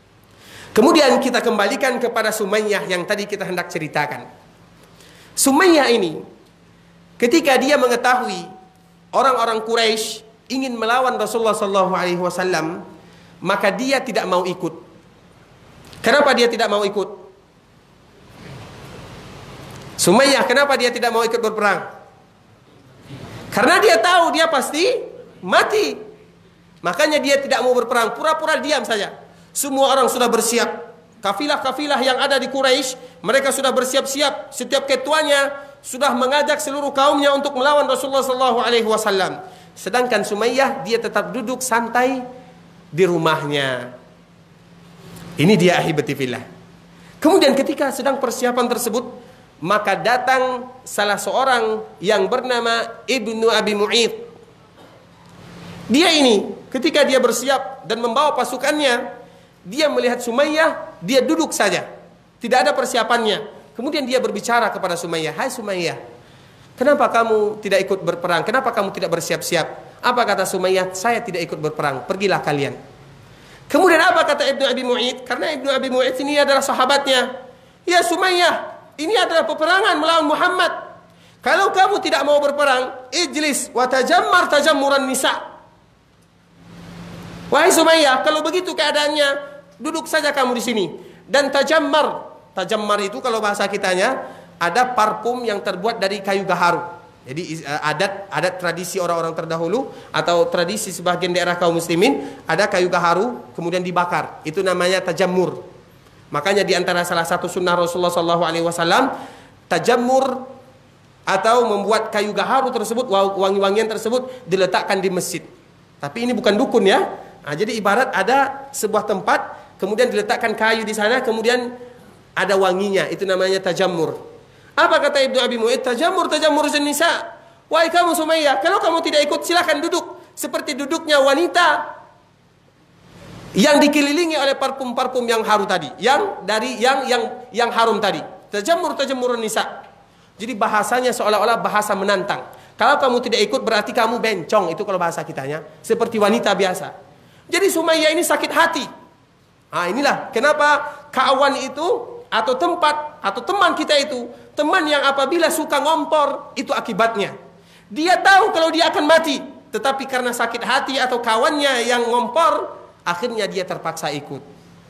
Kemudian kita kembalikan kepada Sumayyah yang tadi kita hendak ceritakan. Sumayyah ini, ketika dia mengetahui orang-orang Quraisy ingin melawan Rasulullah shallallahu alaihi wasallam, maka dia tidak mau ikut. Kenapa dia tidak mau ikut? Sumayyah, kenapa dia tidak mau ikut berperang? Karena dia tahu dia pasti mati. Makanya dia tidak mau berperang, pura-pura diam saja. Semua orang sudah bersiap. Kafilah-kafilah yang ada di Quraisy, mereka sudah bersiap-siap. Setiap ketuanya sudah mengajak seluruh kaumnya untuk melawan Rasulullah sallallahu alaihi wasallam. Sedangkan Sumayyah dia tetap duduk santai di rumahnya. Ini dia ahibati fillah. Kemudian ketika sedang persiapan tersebut, maka datang salah seorang yang bernama Ibnu Abi Mu'id. Dia ini ketika dia bersiap dan membawa pasukannya, dia melihat Sumayyah, dia duduk saja, tidak ada persiapannya. Kemudian dia berbicara kepada Sumayyah, "Hai Sumayyah, kenapa kamu tidak ikut berperang? Kenapa kamu tidak bersiap-siap?" Apa kata Sumayyah? "Saya tidak ikut berperang, pergilah kalian." Kemudian apa kata Ibnu Abi Mu'id? Karena Ibnu Abi Mu'id ini adalah sahabatnya. "Ya Sumayyah, ini adalah peperangan melawan Muhammad. Kalau kamu tidak mau berperang, ijlis wa tajammar tajammuran nisa." Wahai Sumayyah, kalau begitu keadaannya, duduk saja kamu di sini dan tajammar. Tajammar itu kalau bahasa kitanya ada parfum yang terbuat dari kayu gaharu. Jadi adat adat tradisi orang-orang terdahulu atau tradisi sebagian daerah kaum muslimin, ada kayu gaharu kemudian dibakar. Itu namanya tajammur. Makanya di antara salah satu sunnah Rasulullah sallallahu alaihi wasallam, tajammur atau membuat kayu gaharu tersebut, wangi-wangian tersebut diletakkan di masjid. Tapi ini bukan dukun ya. Nah, jadi ibarat ada sebuah tempat, kemudian diletakkan kayu di sana, kemudian ada wanginya. Itu namanya tajammur. Apa kata Ibnu Abi Mu'id? Tajammur tajammur nisa. Wahai kamu Sumayyah, kalau kamu tidak ikut silakan duduk seperti duduknya wanita yang dikelilingi oleh parfum-parfum yang harum tadi, yang dari yang yang yang harum tadi. Tajammur tajammur nisa. Jadi bahasanya seolah-olah bahasa menantang. Kalau kamu tidak ikut berarti kamu bencong, itu kalau bahasa kitanya, seperti wanita biasa. Jadi Sumayyah ini sakit hati. Nah, inilah kenapa kawan itu atau tempat atau teman kita itu, teman yang apabila suka ngompor, itu akibatnya. Dia tahu kalau dia akan mati, tetapi karena sakit hati atau kawannya yang ngompor, akhirnya dia terpaksa ikut.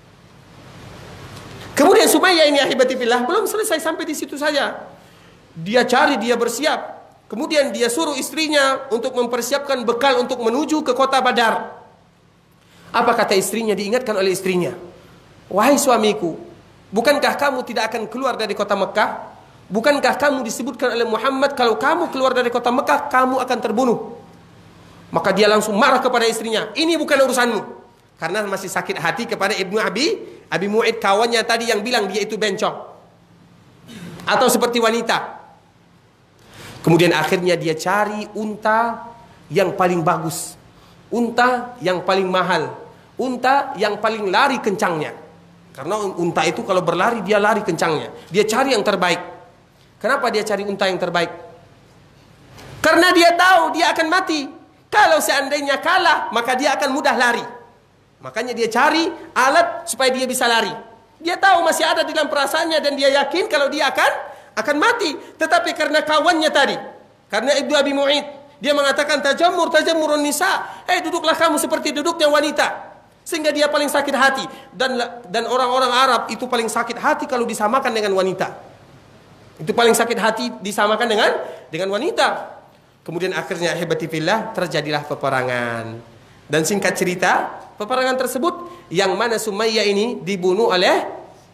Kemudian Sumayyah ini ahibati fillah, belum selesai sampai di situ saja. Dia cari, dia bersiap. Kemudian dia suruh istrinya untuk mempersiapkan bekal untuk menuju ke kota Badar. Apa kata istrinya? Diingatkan oleh istrinya, "Wahai suamiku, bukankah kamu tidak akan keluar dari kota Mekah? Bukankah kamu disebutkan oleh Muhammad kalau kamu keluar dari kota Mekah, kamu akan terbunuh?" Maka dia langsung marah kepada istrinya, "Ini bukan urusanmu." Karena masih sakit hati kepada Ibnu Abi Abi Mu'id, kawannya tadi yang bilang dia itu bencong atau seperti wanita. Kemudian akhirnya dia cari unta yang paling bagus, unta yang paling mahal, unta yang paling lari kencangnya. Karena unta itu kalau berlari dia lari kencangnya. Dia cari yang terbaik. Kenapa dia cari unta yang terbaik? Karena dia tahu dia akan mati. Kalau seandainya kalah, maka dia akan mudah lari. Makanya dia cari alat supaya dia bisa lari. Dia tahu masih ada di dalam perasaannya dan dia yakin kalau dia akan akan mati. Tetapi karena kawannya tadi, karena Ibnu Abi Mu'id, dia mengatakan tajammur tajammurun nisa. Eh, duduklah kamu seperti duduknya wanita. Sehingga dia paling sakit hati. Dan dan orang-orang Arab itu paling sakit hati kalau disamakan dengan wanita. Itu paling sakit hati disamakan dengan dengan wanita. Kemudian akhirnya ahibati fillah, terjadilah peperangan. Dan singkat cerita, peperangan tersebut yang mana Sumayyah ini dibunuh oleh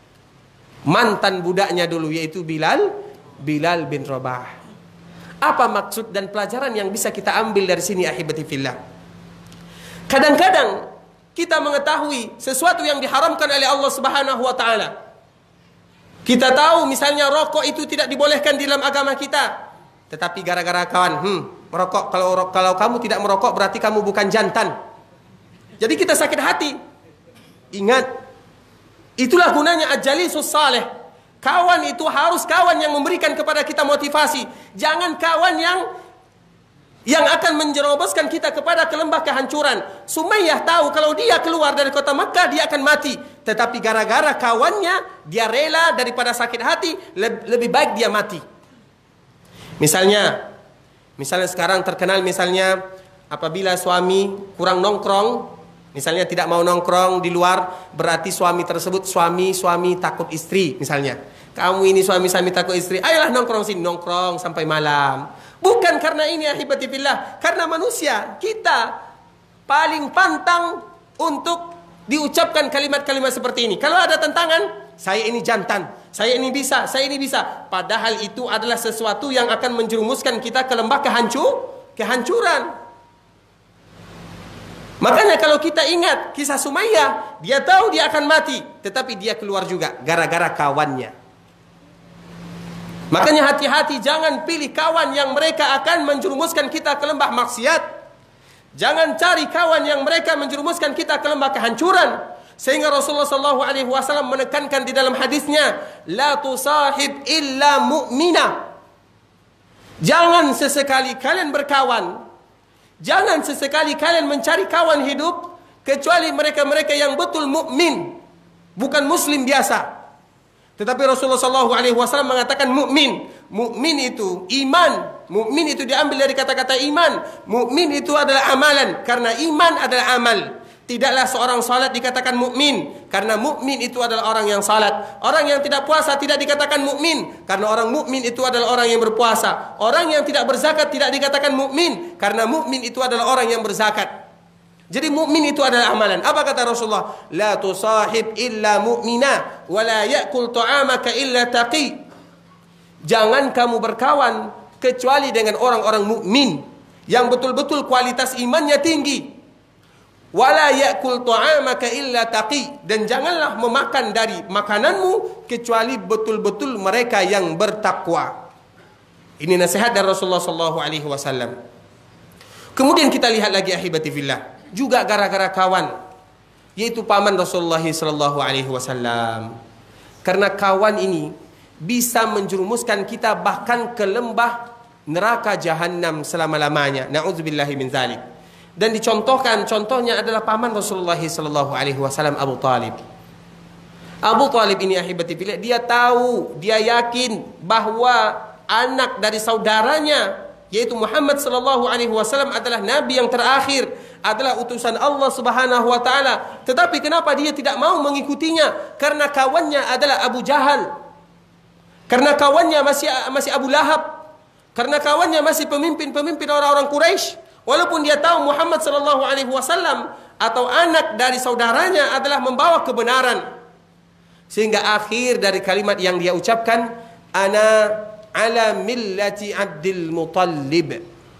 mantan budaknya dulu, yaitu Bilal Bilal bin Rabah. Apa maksud dan pelajaran yang bisa kita ambil dari sini ahibati fillah? Kadang-kadang kita mengetahui sesuatu yang diharamkan oleh Allah Subhanahu wa taala. Kita tahu misalnya rokok itu tidak dibolehkan di dalam agama kita. Tetapi gara-gara kawan, hmm, merokok, kalau kalau kamu tidak merokok berarti kamu bukan jantan. Jadi kita sakit hati. Ingat, itulah gunanya ajalisus saleh. Kawan itu harus kawan yang memberikan kepada kita motivasi. Jangan kawan yang yang akan menjeroboskan kita kepada ke lembah kehancuran. Sumayyah tahu kalau dia keluar dari kota Makkah dia akan mati. Tetapi gara-gara kawannya, dia rela daripada sakit hati, lebih baik dia mati. Misalnya, misalnya sekarang terkenal misalnya apabila suami kurang nongkrong, misalnya tidak mau nongkrong di luar, berarti suami tersebut suami-suami takut istri misalnya. Kamu ini suami-suami takut istri, ayolah nongkrong sini, nongkrong sampai malam. Bukan karena ini ahibati fillah, karena manusia kita paling pantang untuk diucapkan kalimat-kalimat seperti ini. Kalau ada tantangan, saya ini jantan, saya ini bisa, saya ini bisa. Padahal itu adalah sesuatu yang akan menjerumuskan kita ke lembah kehancur, kehancuran. Makanya kalau kita ingat kisah Sumayyah, dia tahu dia akan mati, tetapi dia keluar juga gara-gara kawannya. Makanya hati-hati, jangan pilih kawan yang mereka akan menjerumuskan kita ke lembah maksiat. Jangan cari kawan yang mereka menjerumuskan kita ke lembah kehancuran. Sehingga Rasulullah shallallahu alaihi wasallam menekankan di dalam hadisnya, la tusahib illa mu'mina. Jangan sesekali kalian berkawan, jangan sesekali kalian mencari kawan hidup kecuali mereka-mereka yang betul mukmin, bukan muslim biasa. Tetapi Rasulullah shallallahu alaihi wasallam mengatakan mukmin. Mukmin itu iman. Mukmin itu diambil dari kata-kata iman. Mukmin itu adalah amalan, karena iman adalah amal. Tidaklah seorang salat dikatakan mukmin, karena mukmin itu adalah orang yang salat. Orang yang tidak puasa tidak dikatakan mukmin, karena orang mukmin itu adalah orang yang berpuasa. Orang yang tidak berzakat tidak dikatakan mukmin, karena mukmin itu adalah orang yang berzakat. Jadi mukmin itu adalah amalan. Apa kata Rasulullah? La tusahib illa mu'mina wa la ya'kul ta'amaka illa taqi. Jangan kamu berkawan kecuali dengan orang-orang mukmin yang betul-betul kualitas imannya tinggi. Wala ya'kul ta'amaka illa taqi, dan janganlah memakan dari makananmu kecuali betul-betul mereka yang bertakwa. Ini nasihat dari Rasulullah sallallahu alaihi wasallam. Kemudian kita lihat lagi ahibati fillah, juga gara-gara kawan, yaitu paman Rasulullah sallallahu alaihi wasallam. Karena kawan ini bisa menjerumuskan kita bahkan ke lembah neraka jahanam selama-lamanya. Na'udzubillahi min dzalik. Dan dicontohkan, contohnya adalah paman Rasulullah sallallahu alaihi wasallam, Abu Talib. Abu Talib ini ahibati fillah, dia tahu, dia yakin bahwa anak dari saudaranya yaitu Muhammad sallallahu alaihi wasallam adalah nabi yang terakhir, adalah utusan Allah Subhanahu wa taala. Tetapi kenapa dia tidak mau mengikutinya? Karena kawannya adalah Abu Jahal. Karena kawannya masih masih Abu Lahab. Karena kawannya masih pemimpin-pemimpin orang-orang Quraisy. Walaupun dia tahu Muhammad sallallahu alaihi wasallam atau anak dari saudaranya adalah membawa kebenaran. Sehingga akhir dari kalimat yang dia ucapkan, ana ala millati Abdul Muttalib.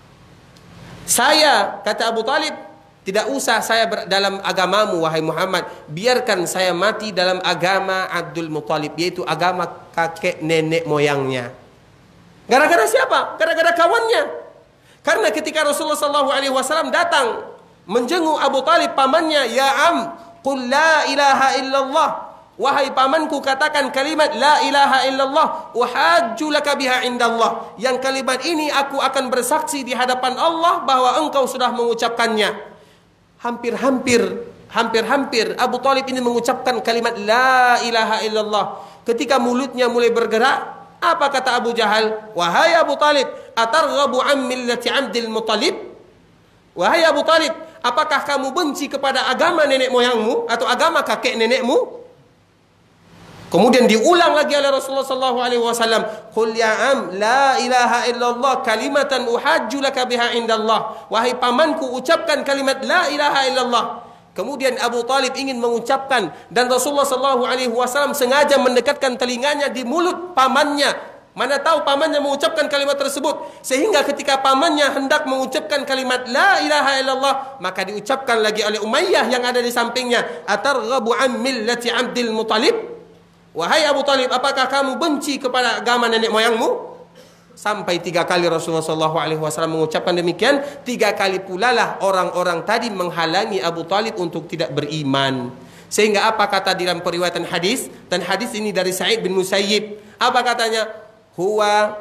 Saya, kata Abu Talib, tidak usah saya ber, dalam agamamu wahai Muhammad, biarkan saya mati dalam agama Abdul Muttalib, yaitu agama kakek nenek moyangnya. Gara-gara siapa? Gara-gara kawannya. Karena ketika Rasulullah shallallahu alaihi wasallam datang menjenguk Abu Talib pamannya, ya am, qul la ilaha illallah. Wahai pamanku, katakan kalimat la ilaha illallah, uhajju laka biha indallah. Yang kalimat ini aku akan bersaksi di hadapan Allah bahwa engkau sudah mengucapkannya. Hampir-hampir, hampir-hampir Abu Talib ini mengucapkan kalimat la ilaha illallah. Ketika mulutnya mulai bergerak, apa kata Abu Jahal? Wahai Abu Talib, atarghabu an millati Abdul Muttalib? Wahai Abu Talib, apakah kamu benci kepada agama nenek moyangmu atau agama kakek nenekmu? Kemudian diulang lagi oleh Rasulullah sallallahu alaihi wasallam, qul ya am la ilaha illallah kalimatan uhajju laka biha indallah. Wahai pamanku, ucapkan kalimat la ilaha illallah. Kemudian Abu Talib ingin mengucapkan, dan Rasulullah sallallahu alaihi wasallam sengaja mendekatkan telinganya di mulut pamannya. Mana tahu pamannya mengucapkan kalimat tersebut, sehingga ketika pamannya hendak mengucapkan kalimat la ilaha illallah, maka diucapkan lagi oleh Umayyah yang ada di sampingnya, atarghabu an millati Abdul Muttalib? Wahai Abu Talib, apakah kamu benci kepada agama nenek moyangmu? Sampai tiga kali Rasulullah shallallahu alaihi wasallam mengucapkan demikian. Tiga kali pula lah orang-orang tadi menghalangi Abu Talib untuk tidak beriman. Sehingga apa kata dalam periwayatan hadis, dan hadis ini dari Sa'id bin Musayyib, apa katanya? Huwa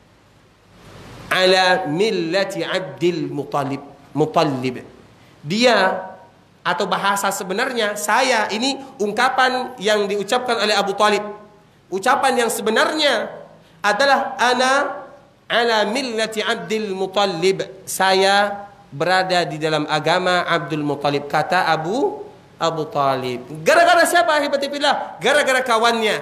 ala millati Abdul Muttalib. Muttalib. Dia, atau bahasa sebenarnya, saya, ini ungkapan yang diucapkan oleh Abu Talib. Ucapan yang sebenarnya adalah ana ala millati Abdul Muttalib. Saya berada di dalam agama Abdul Muttalib, kata Abu Abu Talib. Gara-gara siapa ahibati fillah? Gara-gara kawannya.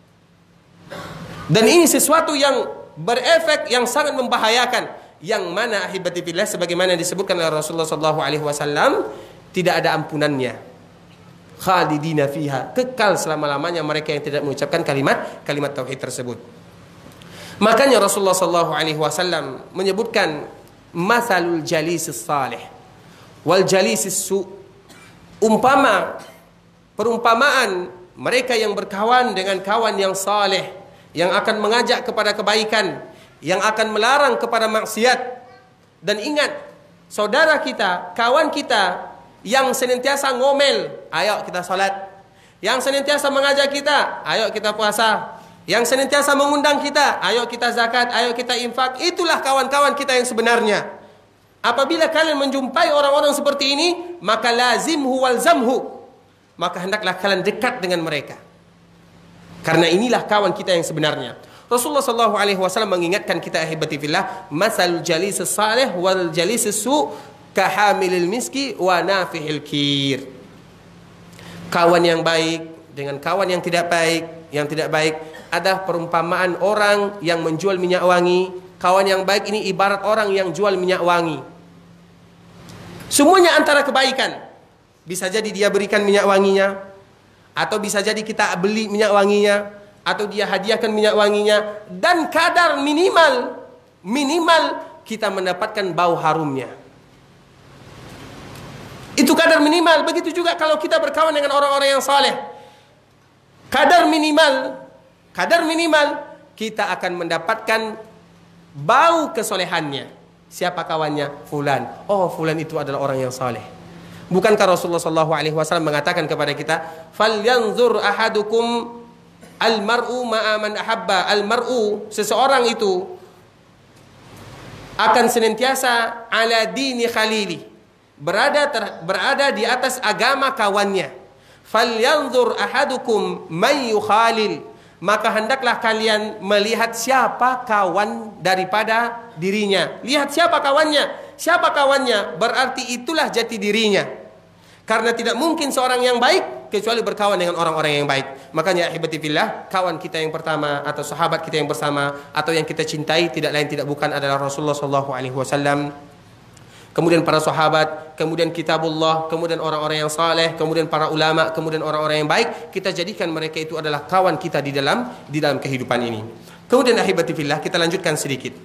Dan ini sesuatu yang berefek, yang sangat membahayakan. Yang mana ahibati fillah, sebagaimana disebutkan oleh Rasulullah sallallahu alaihi wasallam, tidak ada ampunannya. khalidina fiha, kekal selama-lamanya mereka yang tidak mengucapkan kalimat kalimat tauhid tersebut. Makanya Rasulullah sallallahu alaihi wasallam menyebutkan masalul jalisis salih wal jalisis su, umpama perumpamaan mereka yang berkawan dengan kawan yang saleh, yang akan mengajak kepada kebaikan, yang akan melarang kepada maksiat. Dan ingat, saudara kita, kawan kita yang senantiasa ngomel, ayo kita salat. Yang senantiasa mengajak kita, ayo kita puasa. Yang senantiasa mengundang kita, ayo kita zakat, ayo kita infak. Itulah kawan-kawan kita yang sebenarnya. Apabila kalian menjumpai orang-orang seperti ini, maka lazimhu walzamhu, maka hendaklah kalian dekat dengan mereka. Karena inilah kawan kita yang sebenarnya. Rasulullah sallallahu alaihi wasallam mengingatkan kita, ahibati fillah, masalul jalisis salih wal jalisis su kahamilil miski wa nafihil kir. Kawan yang baik dengan kawan yang tidak baik, yang tidak baik ada perumpamaan orang yang menjual minyak wangi. Kawan yang baik ini ibarat orang yang jual minyak wangi. Semuanya antara kebaikan. Bisa jadi dia berikan minyak wanginya, atau bisa jadi kita beli minyak wanginya, atau dia hadiahkan minyak wanginya, dan kadar minimal minimal kita mendapatkan bau harumnya. Itu kadar minimal. Begitu juga kalau kita berkawan dengan orang-orang yang saleh, kadar minimal kadar minimal kita akan mendapatkan bau kesolehannya. Siapa kawannya? Fulan. Oh, fulan itu adalah orang yang saleh. Bukankah Rasulullah sallallahu alaihi wasallam mengatakan kepada kita, falyanzur ahadukum al-mar'u ma'a man ahabba. Al-mar'u, seseorang itu akan senantiasa ala dini khalili, berada ter, berada di atas agama kawannya. Falyanzur ahadukum man yukhalil, maka hendaklah kalian melihat siapa kawan daripada dirinya. Lihat siapa kawannya. Siapa kawannya berarti itulah jati dirinya. Karena tidak mungkin seorang yang baik kecuali berkawan dengan orang-orang yang baik. Makanya ahibati fillah, kawan kita yang pertama atau sahabat kita yang bersama atau yang kita cintai tidak lain tidak bukan adalah Rasulullah sallallahu alaihi wasallam. Kemudian para sahabat, kemudian kitabullah, kemudian orang-orang yang saleh, kemudian para ulama, kemudian orang-orang yang baik. Kita jadikan mereka itu adalah kawan kita di dalam di dalam kehidupan ini. Kemudian ahibati fillah, kita lanjutkan sedikit.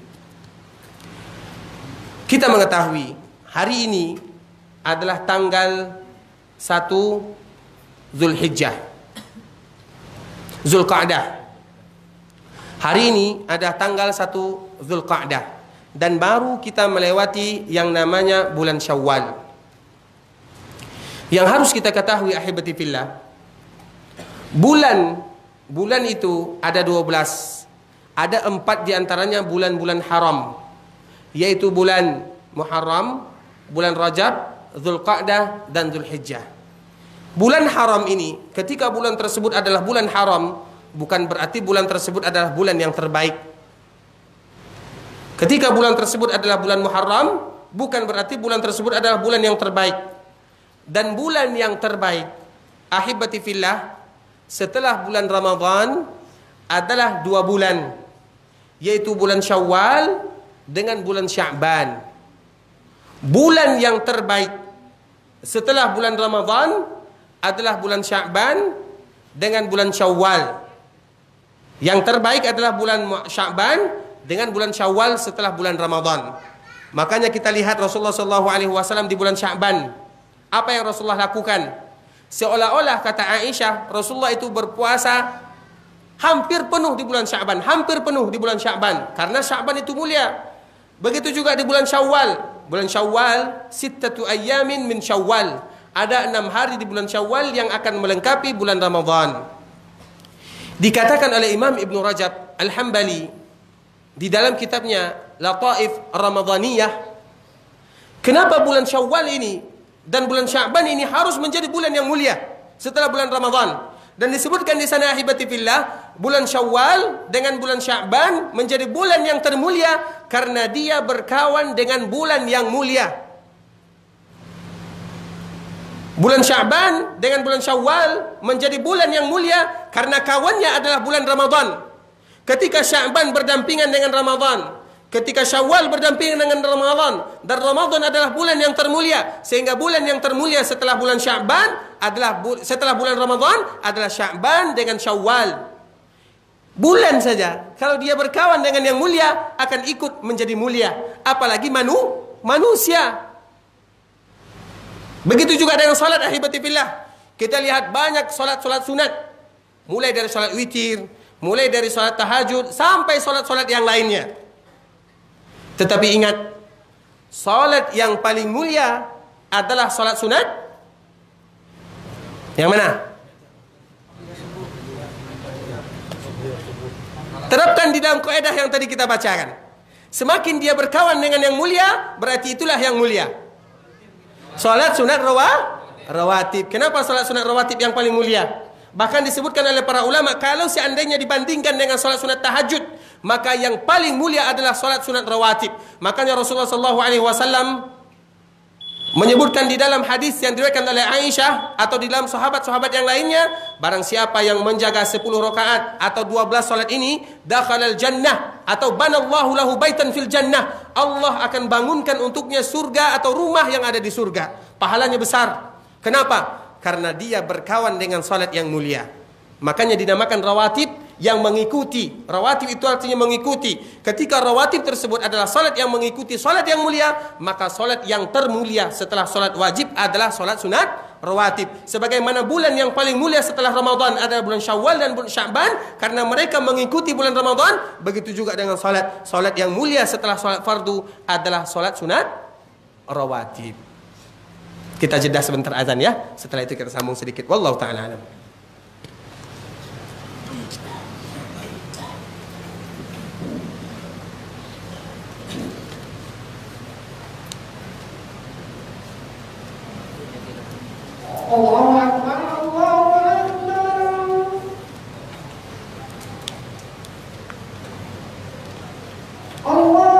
Kita mengetahui hari ini adalah tanggal satu Zulhijjah, Zulqa'dah. Hari ini ada tanggal satu Zulqa'dah, dan baru kita melewati yang namanya bulan Syawal. Yang harus kita ketahui ahibati fillah, bulan bulan itu ada dua belas. Ada empat diantaranya bulan-bulan haram, yaitu bulan Muharram, bulan Rajab, Zulqa'dah, dan Zulhijjah. Bulan haram ini, ketika bulan tersebut adalah bulan haram, bukan berarti bulan tersebut adalah bulan yang terbaik. Ketika bulan tersebut adalah bulan Muharram, bukan berarti bulan tersebut adalah bulan yang terbaik. Dan bulan yang terbaik, ahibati fillah, setelah bulan Ramadan adalah dua bulan, yaitu bulan Syawal dengan bulan Sya'ban. Bulan yang terbaik setelah bulan Ramadan adalah bulan Sya'ban dengan bulan Syawal. Yang terbaik adalah bulan Sya'ban dengan bulan Syawal setelah bulan Ramadan. Makanya kita lihat Rasulullah sallallahu alaihi wasallam di bulan Sya'ban, apa yang Rasulullah lakukan? Seolah-olah, kata Aisyah, Rasulullah itu berpuasa hampir penuh di bulan Sya'ban, hampir penuh di bulan Sya'ban, karena Sya'ban itu mulia. Begitu juga di bulan Syawal. Bulan Syawal, sittatu ayyamin min Syawal. Ada enam hari di bulan Syawal yang akan melengkapi bulan Ramadan. Dikatakan oleh Imam Ibn Rajab Al-Hambali di dalam kitabnya Lataif Ramadhaniyah, kenapa bulan Syawal ini dan bulan Sya'ban ini harus menjadi bulan yang mulia setelah bulan Ramadan? Dan disebutkan di sana ahibati fillah, bulan Syawal dengan bulan Sya'ban menjadi bulan yang termulia karena dia berkawan dengan bulan yang mulia. Bulan Sya'ban dengan bulan Syawal menjadi bulan yang mulia karena kawannya adalah bulan Ramadan. Ketika Sya'ban berdampingan dengan Ramadan, Ketika Syawal berdampingan dengan Ramadan, dan Ramadan adalah bulan yang termulia, sehingga bulan yang termulia setelah bulan Sya'ban adalah setelah bulan Ramadan adalah Sya'ban dengan Syawal. Bulan saja, kalau dia berkawan dengan yang mulia akan ikut menjadi mulia, apalagi manu, manusia. Begitu juga dengan salat, ahibati fillah. Kita lihat banyak salat-salat sunat, mulai dari salat witir, mulai dari salat tahajud sampai salat-salat yang lainnya. Tetapi ingat, salat yang paling mulia adalah salat sunat. Yang mana? Terapkan di dalam kaidah yang tadi kita bacakan. Semakin dia berkawan dengan yang mulia, berarti itulah yang mulia. Salat sunat rawa, rawatib. Kenapa salat sunat rawatib yang paling mulia? Bahkan disebutkan oleh para ulama, kalau seandainya dibandingkan dengan salat sunat tahajud, maka yang paling mulia adalah salat sunat rawatib. Makanya Rasulullah sallallahu alaihi wasallam menyebutkan di dalam hadis yang diriwayatkan oleh Aisyah atau di dalam sahabat-sahabat yang lainnya, barang siapa yang menjaga sepuluh rakaat atau dua belas salat ini, dakhalal jannah atau banallahu lahu baitan fil jannah, Allah akan bangunkan untuknya surga atau rumah yang ada di surga. Pahalanya besar. Kenapa? Karena dia berkawan dengan salat yang mulia. Makanya dinamakan rawatib, yang mengikuti. Rawatib itu artinya mengikuti. Ketika rawatib tersebut adalah salat yang mengikuti salat yang mulia, maka salat yang termulia setelah salat wajib adalah salat sunat rawatib. Sebagaimana bulan yang paling mulia setelah Ramadan adalah bulan Syawal dan bulan Sya'ban, karena mereka mengikuti bulan Ramadan. Begitu juga dengan salat. Salat yang mulia setelah salat fardu adalah salat sunat rawatib. Kita jeda sebentar azan ya. Setelah itu kita sambung sedikit. Wallahu ta'ala alam. Allahu Akbar, Allahu Akbar. Allah.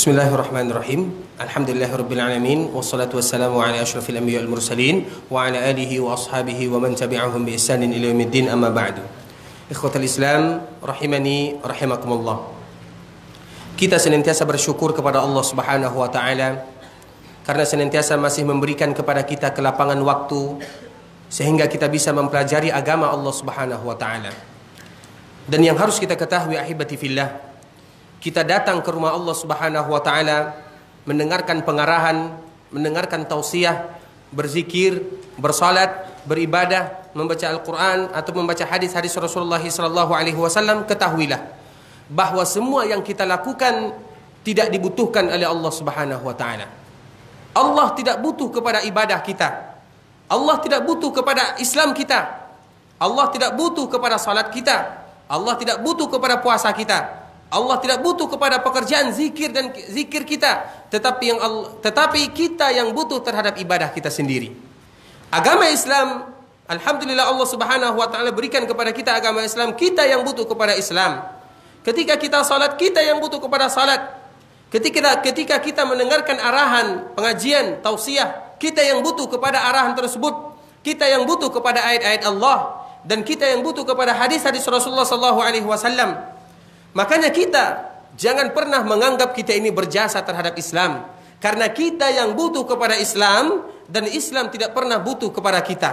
Bismillahirrahmanirrahim. Alhamdulillahirabbil alamin wassalatu wassalamu ala asyrafil anbiya'i wal mursalin wa ala alihi wa ashabihi wa man tabi'ahum bi ihsanin ila yaumiddin, amma ba'du. Ikhwatal Islam rahimani rahimakumullah. Kita senantiasa bersyukur kepada Allah Subhanahu wa taala karena senantiasa masih memberikan kepada kita kelapangan waktu sehingga kita bisa mempelajari agama Allah Subhanahu wa taala. Dan yang harus kita ketahui ahibati fillah, kita datang ke rumah Allah Subhanahu wa taala mendengarkan pengarahan, mendengarkan tausiah, berzikir, bersalat, beribadah, membaca Al-Quran atau membaca hadis-hadis Rasulullah sallallahu alaihi wasallam, ketahuilah bahwa semua yang kita lakukan tidak dibutuhkan oleh Allah Subhanahu wa taala. Allah tidak butuh kepada ibadah kita. Allah tidak butuh kepada Islam kita. Allah tidak butuh kepada salat kita. Allah tidak butuh kepada puasa kita. Allah tidak butuh kepada pekerjaan zikir dan zikir kita, tetapi yang Allah, tetapi kita yang butuh terhadap ibadah kita sendiri. Agama Islam, alhamdulillah Allah Subhanahu wa taala berikan kepada kita agama Islam, kita yang butuh kepada Islam. Ketika kita salat, kita yang butuh kepada salat. Ketika ketika kita mendengarkan arahan, pengajian, tausiah, kita yang butuh kepada arahan tersebut. Kita yang butuh kepada ayat-ayat Allah dan kita yang butuh kepada hadis-hadis Rasulullah sallallahu alaihi wasallam. Makanya kita jangan pernah menganggap kita ini berjasa terhadap Islam, karena kita yang butuh kepada Islam dan Islam tidak pernah butuh kepada kita.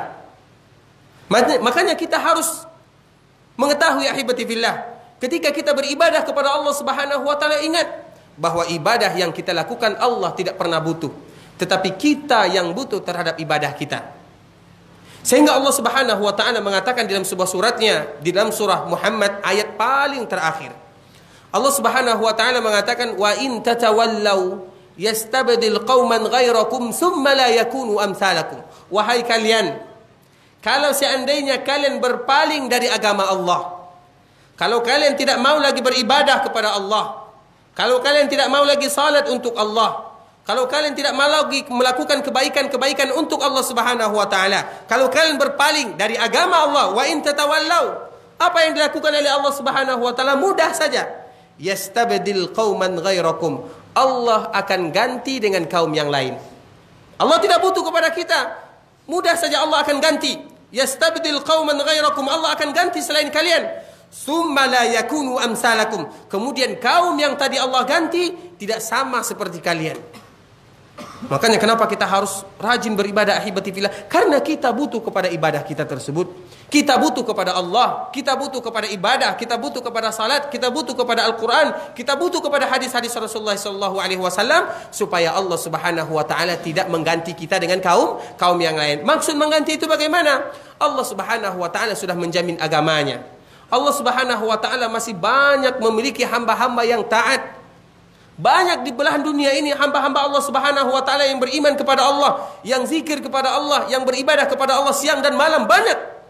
Makanya kita harus mengetahui ahibati fillah, ketika kita beribadah kepada Allah Subhanahu wa taala, ingat bahwa ibadah yang kita lakukan Allah tidak pernah butuh, tetapi kita yang butuh terhadap ibadah kita. Sehingga Allah Subhanahu wa taala mengatakan dalam sebuah suratnya, di dalam surah Muhammad ayat paling terakhir, Allah Subhanahu wa taala mengatakan, wa in tatawallaw yastabdil qauman ghairakum thumma la yakunu amsalakum. Wahai kalian, kalau seandainya kalian berpaling dari agama Allah, kalau kalian tidak mau lagi beribadah kepada Allah, kalau kalian tidak mau lagi salat untuk Allah, kalau kalian tidak mau lagi melakukan kebaikan-kebaikan untuk Allah Subhanahu wa taala, kalau kalian berpaling dari agama Allah, wa in tatawallaw, apa yang dilakukan oleh Allah Subhanahu wa taala mudah saja. Yastabdil qauman ghairakum, Allah akan ganti dengan kaum yang lain. Allah tidak butuh kepada kita, mudah saja Allah akan ganti. Yastabdil qauman ghairakum, Allah akan ganti selain kalian. Summa la yakunu amsalakum, kemudian kaum yang tadi Allah ganti tidak sama seperti kalian. Makanya kenapa kita harus rajin beribadah ahibati fillah? Karena kita butuh kepada ibadah kita tersebut. Kita butuh kepada Allah, kita butuh kepada ibadah, kita butuh kepada salat, kita butuh kepada Al-Quran, kita butuh kepada hadis-hadis Rasulullah sallallahu alaihi wasallam, supaya Allah Subhanahu wa taala tidak mengganti kita dengan kaum kaum yang lain. Maksud mengganti itu bagaimana? Allah Subhanahu wa taala sudah menjamin agamanya. Allah Subhanahu wa taala masih banyak memiliki hamba-hamba yang taat. Banyak di belahan dunia ini hamba-hamba Allah Subhanahu wa taala yang beriman kepada Allah, yang zikir kepada Allah, yang beribadah kepada Allah siang dan malam, banyak.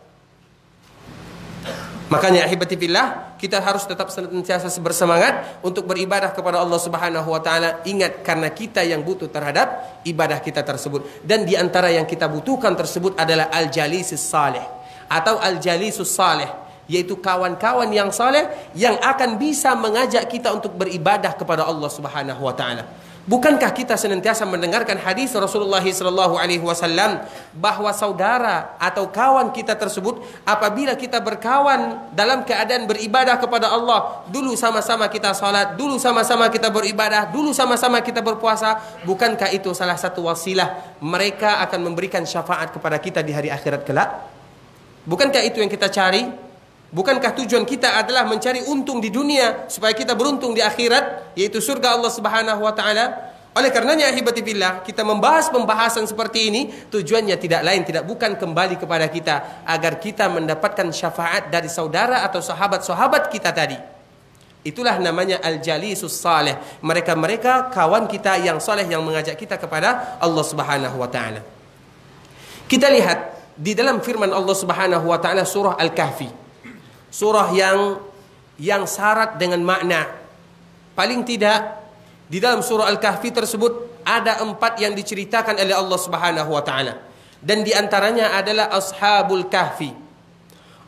Makanya ahibati fillah, kita harus tetap senantiasa bersemangat untuk beribadah kepada Allah Subhanahu wa taala. Ingat, karena kita yang butuh terhadap ibadah kita tersebut. Dan di antara yang kita butuhkan tersebut adalah al-jalisus salih atau al-jalisus salih, yaitu kawan-kawan yang saleh yang akan bisa mengajak kita untuk beribadah kepada Allah Subhanahu wa taala. Bukankah kita senantiasa mendengarkan hadis Rasulullah sallallahu alaihi wasallam bahwa saudara atau kawan kita tersebut, apabila kita berkawan dalam keadaan beribadah kepada Allah, dulu sama-sama kita salat, dulu sama-sama kita beribadah, dulu sama-sama kita berpuasa, bukankah itu salah satu wasilah mereka akan memberikan syafaat kepada kita di hari akhirat kelak? Bukankah itu yang kita cari? Bukankah tujuan kita adalah mencari untung di dunia supaya kita beruntung di akhirat, yaitu surga Allah Subhanahu wa taala? Oleh karenanya ahibati fillah, kita membahas pembahasan seperti ini tujuannya tidak lain, tidak bukan kembali kepada kita agar kita mendapatkan syafaat dari saudara atau sahabat-sahabat kita tadi. Itulah namanya al-jalisus salih. Mereka-mereka kawan kita yang saleh yang mengajak kita kepada Allah Subhanahu wa taala. Kita lihat di dalam firman Allah Subhanahu wa taala surah Al-Kahfi. Surah yang yang syarat dengan makna. Paling tidak di dalam surah Al-Kahfi tersebut ada empat yang diceritakan oleh Allah Subhanahu wa taala. Dan di antaranya adalah Ashabul Kahfi.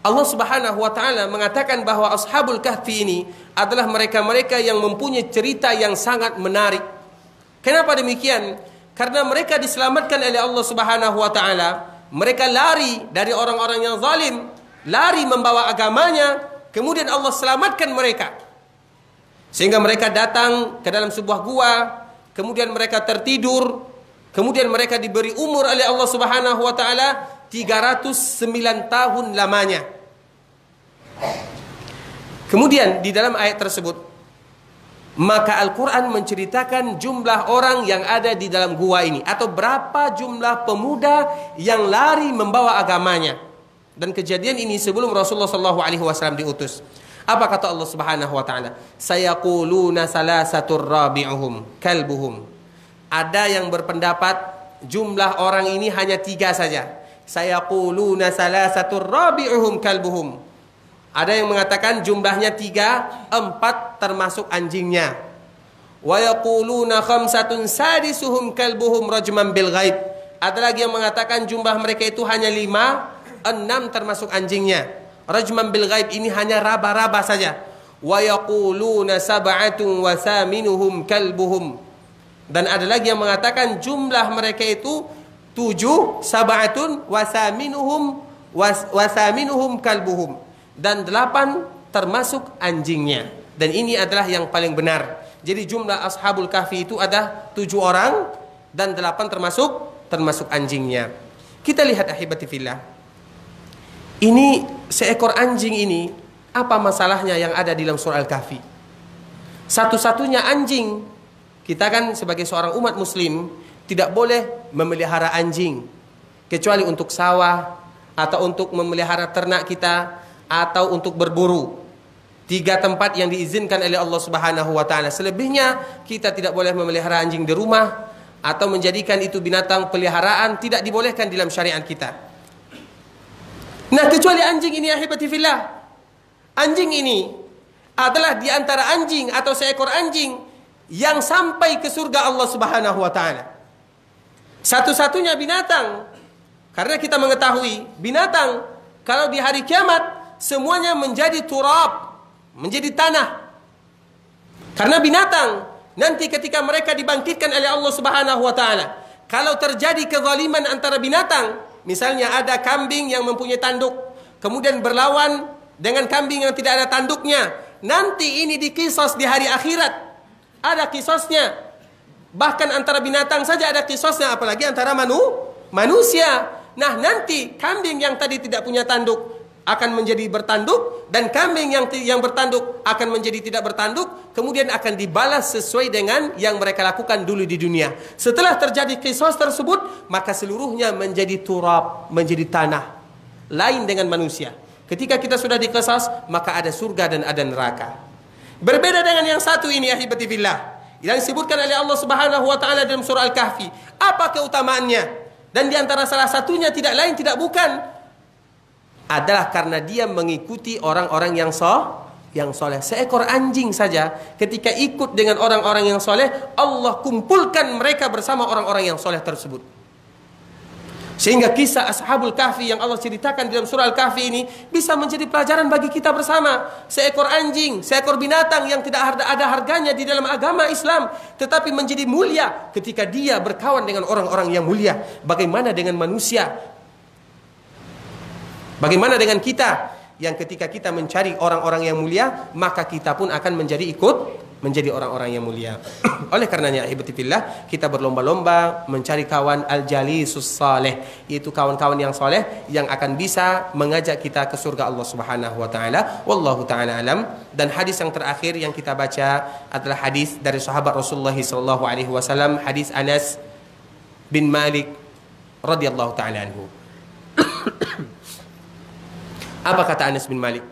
Allah Subhanahu wa taala mengatakan bahwa Ashabul Kahfi ini adalah mereka-mereka yang mempunyai cerita yang sangat menarik. Kenapa demikian? Karena mereka diselamatkan oleh Allah Subhanahu wa taala. Mereka lari dari orang-orang yang zalim, lari membawa agamanya, kemudian Allah selamatkan mereka. Sehingga mereka datang ke dalam sebuah gua, kemudian mereka tertidur, kemudian mereka diberi umur oleh Allah Subhanahu wa taala tiga ratus sembilan tahun lamanya. Kemudian di dalam ayat tersebut, maka Al-Quran menceritakan jumlah orang yang ada di dalam gua ini, atau berapa jumlah pemuda yang lari membawa agamanya. Dan kejadian ini sebelum Rasulullah shallallahu alaihi wasallam diutus. Apa kata Allah Subhanahu wa taala? Sayaquluna salasatur rabi'uhum kalbuhum. Ada yang berpendapat jumlah orang ini hanya tiga saja. Sayaquluna salasatur rabi'uhum kalbuhum. Ada yang mengatakan jumlahnya tiga, empat termasuk anjingnya. Wa yaquluna khamsatun sadisuhum kalbuhum rajman bil ghaib. Ada lagi yang mengatakan jumlah mereka itu hanya lima, enam termasuk anjingnya. Rajman bil ghaib ini hanya raba-raba saja. Wa yaquluna sab'atun wa thaminuhum kalbuhum. Dan ada lagi yang mengatakan jumlah mereka itu tujuh, sab'atun wa thaminuhum wa thaminuhum kalbuhum. Dan delapan termasuk anjingnya. Dan ini adalah yang paling benar. Jadi jumlah Ashabul Kahfi itu ada tujuh orang dan delapan termasuk termasuk anjingnya. Kita lihat ahibati fillah. Ini seekor anjing ini, apa masalahnya yang ada di dalam surah Al-Kahfi? Satu-satunya anjing, kita kan sebagai seorang umat muslim tidak boleh memelihara anjing kecuali untuk sawah atau untuk memelihara ternak kita atau untuk berburu. Tiga tempat yang diizinkan oleh Allah Subhanahu wa taala. Selebihnya kita tidak boleh memelihara anjing di rumah atau menjadikan itu binatang peliharaan, tidak dibolehkan dalam syariat kita. Nah, kecuali anjing ini ahibati fillah. Anjing ini adalah di antara anjing atau seekor anjing yang sampai ke surga Allah Subhanahu wa taala. Satu-satunya binatang. Karena kita mengetahui binatang kalau di hari kiamat semuanya menjadi turab, menjadi tanah. Karena binatang nanti ketika mereka dibangkitkan oleh Allah Subhanahu wa taala, kalau terjadi kezaliman antara binatang, misalnya ada kambing yang mempunyai tanduk, kemudian berlawan dengan kambing yang tidak ada tanduknya. Nanti ini dikisas di hari akhirat. Ada kisasnya. Bahkan antara binatang saja ada kisasnya, apalagi antara manu, manusia. Nah, nanti kambing yang tadi tidak punya tanduk akan menjadi bertanduk, dan kambing yang yang bertanduk akan menjadi tidak bertanduk, kemudian akan dibalas sesuai dengan yang mereka lakukan dulu di dunia. Setelah terjadi kisah tersebut, maka seluruhnya menjadi turab, menjadi tanah. Lain dengan manusia. Ketika kita sudah dikisas, maka ada surga dan ada neraka. Berbeda dengan yang satu ini, ahibati fillah, yang disebutkan oleh Allah Subhanahu wa taala dalam surah Al-Kahfi. Apa keutamaannya? Dan di antara salah satunya tidak lain tidak bukan adalah karena dia mengikuti orang-orang yang so, yang soleh. Seekor anjing saja ketika ikut dengan orang-orang yang soleh, Allah kumpulkan mereka bersama orang-orang yang soleh tersebut. Sehingga kisah Ashabul Kahfi yang Allah ceritakan dalam surah Al-Kahfi ini bisa menjadi pelajaran bagi kita bersama. Seekor anjing, seekor binatang yang tidak ada harganya di dalam agama Islam, tetapi menjadi mulia ketika dia berkawan dengan orang-orang yang mulia. Bagaimana dengan manusia? Bagaimana dengan kita yang ketika kita mencari orang-orang yang mulia, maka kita pun akan menjadi ikut menjadi orang-orang yang mulia. Oleh karenanya ahibati fillah, kita berlomba-lomba mencari kawan al-jalisus saleh, yaitu kawan-kawan yang soleh yang akan bisa mengajak kita ke surga Allah Subhanahu wa taala. Wallahu taala alam. Dan hadis yang terakhir yang kita baca adalah hadis dari sahabat Rasulullah sallallahu alaihi wasallam, hadis Anas bin Malik radhiyallahu taala anhu. Apa kata Anas bin Malik?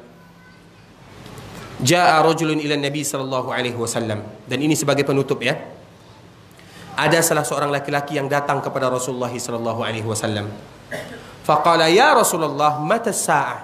Ja'a rajulun ila Nabi sallallahu alaihi wasallam. Dan ini sebagai penutup ya. Ada salah seorang laki-laki yang datang kepada Rasulullah sallallahu alaihi wasallam. Faqala ya Rasulullah, mata as-sa'ah?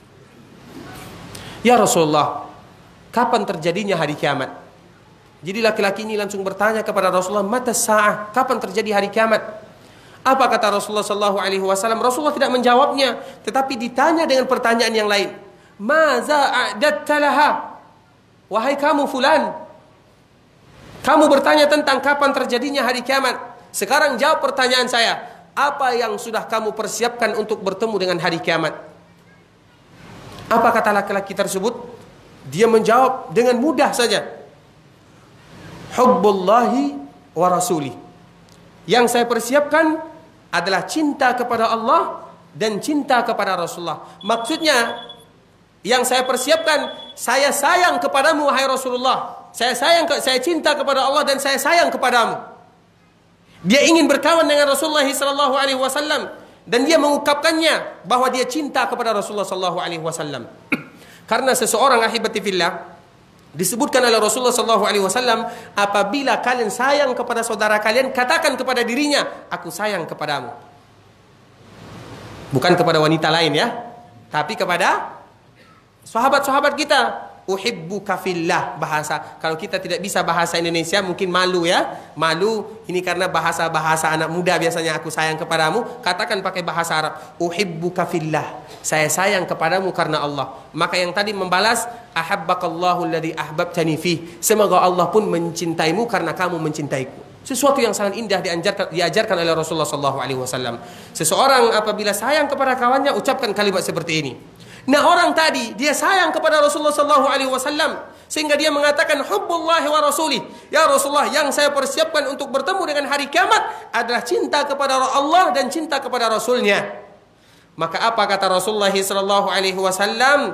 Ya Rasulullah, kapan terjadinya hari kiamat? Jadi laki-laki ini langsung bertanya kepada Rasulullah, mata as-sa'ah? Kapan terjadi hari kiamat? Apa kata Rasulullah sallallahu alaihi wasallam? Rasulullah tidak menjawabnya, tetapi ditanya dengan pertanyaan yang lain. Maza a'datta laha? Wahai kamu fulan, kamu bertanya tentang kapan terjadinya hari kiamat. Sekarang jawab pertanyaan saya. Apa yang sudah kamu persiapkan untuk bertemu dengan hari kiamat? Apa kata laki-laki tersebut? Dia menjawab dengan mudah saja. Hubbullahi wa rasuli. Yang saya persiapkan adalah cinta kepada Allah dan cinta kepada Rasulullah. Maksudnya, yang saya persiapkan, saya sayang kepadamu wahai Rasulullah. Saya sayang, saya cinta kepada Allah dan saya sayang kepadamu. Dia ingin berkawan dengan Rasulullah sallallahu alaihi wasallam dan dia mengungkapkannya bahwa dia cinta kepada Rasulullah sallallahu alaihi wasallam. Karena seseorang, ahibati fillah, disebutkan oleh Rasulullah sallallahu alaihi wasallam, apabila kalian sayang kepada saudara kalian, katakan kepada dirinya, aku sayang kepadamu. Bukan kepada wanita lain ya, tapi kepada sahabat-sahabat kita. Uhibbuka fillah, bahasa. Kalau kita tidak bisa bahasa Indonesia mungkin malu ya. Malu ini karena bahasa-bahasa anak muda biasanya, aku sayang kepadamu. Katakan pakai bahasa Arab. Uhibbuka fillah, saya sayang kepadamu karena Allah. Maka yang tadi membalas, ahabbakallahu alladhi ahbabtani fih, semoga Allah pun mencintaimu karena kamu mencintaiku. Sesuatu yang sangat indah diajarkan, diajarkan oleh Rasulullah sallallahu alaihi wasallam. Seseorang apabila sayang kepada kawannya, ucapkan kalimat seperti ini. Nah, orang tadi dia sayang kepada Rasulullah sallallahu alaihi wasallam sehingga dia mengatakan hubbullahi wa rasulih. Ya Rasulullah, yang saya persiapkan untuk bertemu dengan hari kiamat adalah cinta kepada Allah dan cinta kepada Rasulnya. Maka apa kata Rasulullah sallallahu alaihi wasallam?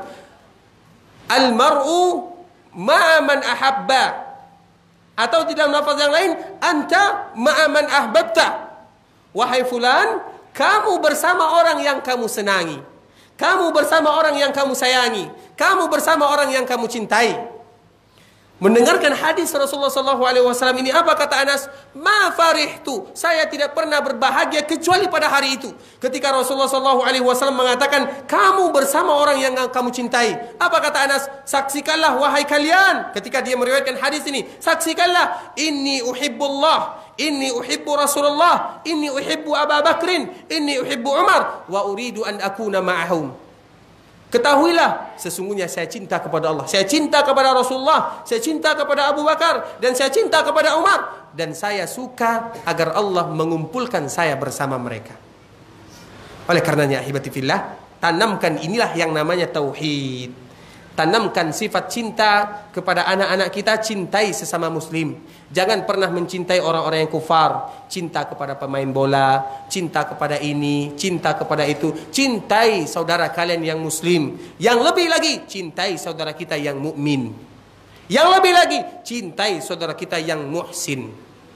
Al-mar'u ma'a man ahabba. Atau di dalam lafaz yang lain, anta ma'a man ahbabta. Wahai fulan, kamu bersama orang yang kamu senangi. Kamu bersama orang yang kamu sayangi. Kamu bersama orang yang kamu cintai. Mendengarkan hadis Rasulullah sallallahu alaihi wasallam ini, apa kata Anas? Ma farihtu, saya tidak pernah berbahagia kecuali pada hari itu. Ketika Rasulullah sallallahu alaihi wasallam mengatakan, kamu bersama orang yang kamu cintai. Apa kata Anas? Saksikanlah wahai kalian. Ketika dia meriwayatkan hadis ini, saksikanlah, inni uhibbullah, inni uhibbu Rasulullah, inni uhibbu Abu Bakrin, inni uhibbu Umar, wa uridu an akuna ma'ahum. Ketahuilah, sesungguhnya saya cinta kepada Allah, saya cinta kepada Rasulullah, saya cinta kepada Abu Bakar, dan saya cinta kepada Umar, dan saya suka agar Allah mengumpulkan saya bersama mereka. Oleh karenanya, ahibati fillah, tanamkan inilah yang namanya tauhid. Tanamkan sifat cinta kepada anak-anak kita, cintai sesama muslim. Jangan pernah mencintai orang-orang yang kufar. Cinta kepada pemain bola, cinta kepada ini, cinta kepada itu. Cintai saudara kalian yang muslim. Yang lebih lagi, cintai saudara kita yang mukmin. Yang lebih lagi, cintai saudara kita yang muhsin.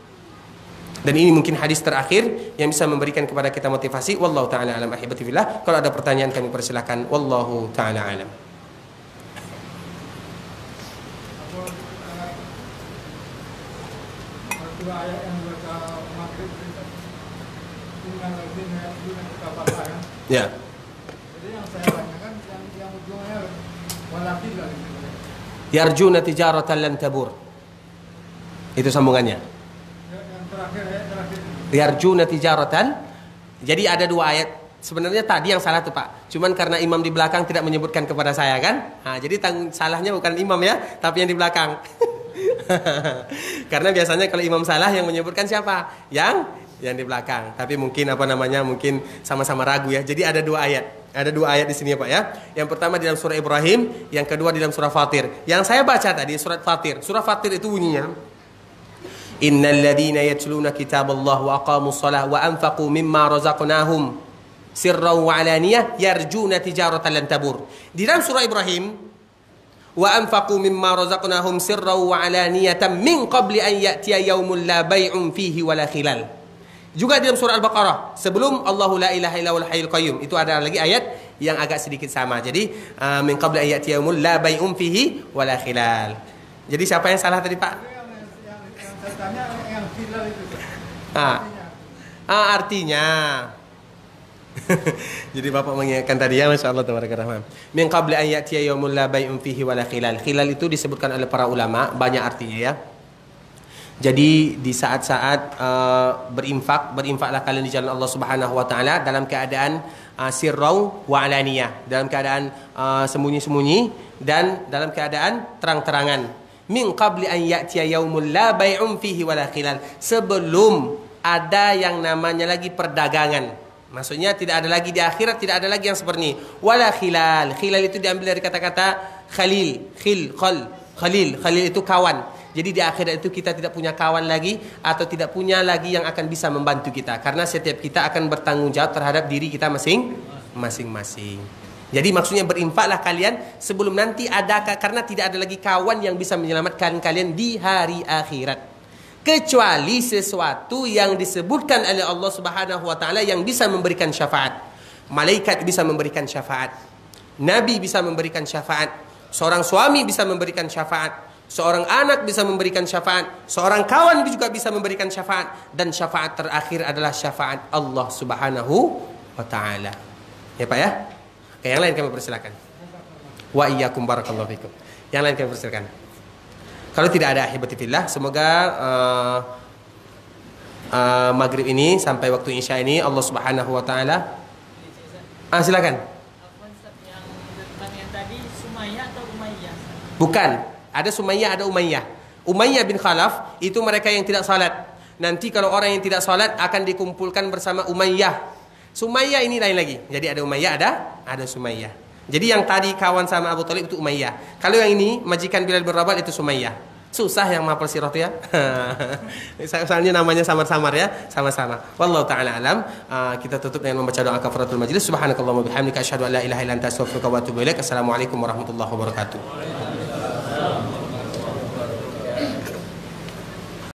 Dan ini mungkin hadis terakhir yang bisa memberikan kepada kita motivasi. Wallahu ta'ala alam, ahibati fillah. Kalau ada pertanyaan kami persilakan. Wallahu ta'ala alam. Ayat yang baca maghrib itu dengan lagi dengan kita baca ya. Ya. Jadi yang saya tanyakan yang yang ujungnya walaki lah gitu. Yarjuna tijaratan lan tabur. Itu sambungannya. Ya, yang terakhir ya terakhir. Yarjuna tijaratan. Jadi ada dua ayat. Sebenarnya tadi yang salah tuh Pak. Cuman karena imam di belakang tidak menyebutkan kepada saya kan. Nah, jadi tanggung salahnya bukan imam ya, tapi yang di belakang. Karena biasanya kalau imam salah yang menyebutkan siapa? Yang yang di belakang. Tapi mungkin apa namanya? Mungkin sama-sama ragu ya. Jadi ada dua ayat. Ada dua ayat di sini ya Pak ya. Yang pertama di dalam surah Ibrahim, yang kedua di dalam surah Fatir. Yang saya baca tadi surat Fatir. Surah Fatir itu bunyinya, Innal ladzina yatluna kitaballah wa aqamus shalah wa anfaqu mimma razaqnahum sirran wa alaniyah yarjuna tijaratan lan tabur. Di dalam surah Ibrahim, wa anfaqu mimma razaqnahum sirran wa alaniyatan min qabli an ya'tiya yaumul la bai'un fihi wala khilal. Juga di dalam surah Al-Baqarah sebelum Allahu la ilaha illa huwal hayyul qayyum itu ada lagi ayat yang agak sedikit sama. Jadi uh, min qabli an ya'tiya yaumul la bai'un fihi wala khilal. Jadi siapa yang salah tadi Pak? Yang, yang, yang saya tanya yang khilal itu. Ah. Ah, artinya jadi Bapak mengingatkan tadi ya, Masya Allah tabarakallah. Min qabli an ya'tiya yaumul la bai'un fihi wala khilal. Khilal itu disebutkan oleh para ulama banyak artinya ya. Jadi di saat-saat uh, berinfak, berinfaklah kalian di jalan Allah Subhanahu wa taala dalam keadaan uh, sirrau wa alaniyah, dalam keadaan uh, sembunyi-sembunyi dan dalam keadaan terang-terangan. Min qabli an ya'tiya yaumul la bai'un fihi wala khilal. Sebelum ada yang namanya lagi perdagangan. Maksudnya tidak ada lagi di akhirat, tidak ada lagi yang seperti ini. Wala khilal. Khilal itu diambil dari kata-kata khalil, khil, khal, khalil. Khalil itu kawan. Jadi di akhirat itu kita tidak punya kawan lagi atau tidak punya lagi yang akan bisa membantu kita, karena setiap kita akan bertanggung jawab terhadap diri kita masing masing-masing. Jadi maksudnya berinfaklah kalian sebelum nanti ada, karena tidak ada lagi kawan yang bisa menyelamatkan kalian di hari akhirat, kecuali sesuatu yang disebutkan oleh Allah Subhanahu wa taala yang bisa memberikan syafaat. Malaikat bisa memberikan syafaat, nabi bisa memberikan syafaat, seorang suami bisa memberikan syafaat, seorang anak bisa memberikan syafaat, seorang kawan juga bisa memberikan syafaat, dan syafaat terakhir adalah syafaat Allah Subhanahu wa taala. Ya Pak ya? Oke, yang lain kami persilakan. Wa iyyakum barakallahu fikum. Yang lain kami persilakan. Kalau tidak ada ahibati fillah, semoga uh, uh, maghrib ini sampai waktu isya ini Allah Subhanahu wa taala. Ah, silakan. Yang tadi Sumayyah atau Umayyah? Bukan. Ada Sumayyah, ada Umayyah. Umayyah bin Khalaf itu mereka yang tidak salat. Nanti kalau orang yang tidak salat akan dikumpulkan bersama Umayyah. Sumayyah ini lain lagi. Jadi ada Umayyah, ada ada Sumayyah. Jadi yang tadi kawan sama Abu Thalib itu Umayyah. Kalau yang ini majikan Bilal bin Rabah itu Sumayyah. Susah yang mapel sirah ya. Soalnya namanya samar-samar ya, sama-sama. Wallahu taala alam. Uh, kita tutup dengan membaca doa kafaratul majlis. Subhanakallahumma bihamdika asyhadu an la ilaha illa anta astaghfiruka wa atubu ilaik. Assalamualaikum warahmatullahi wabarakatuh.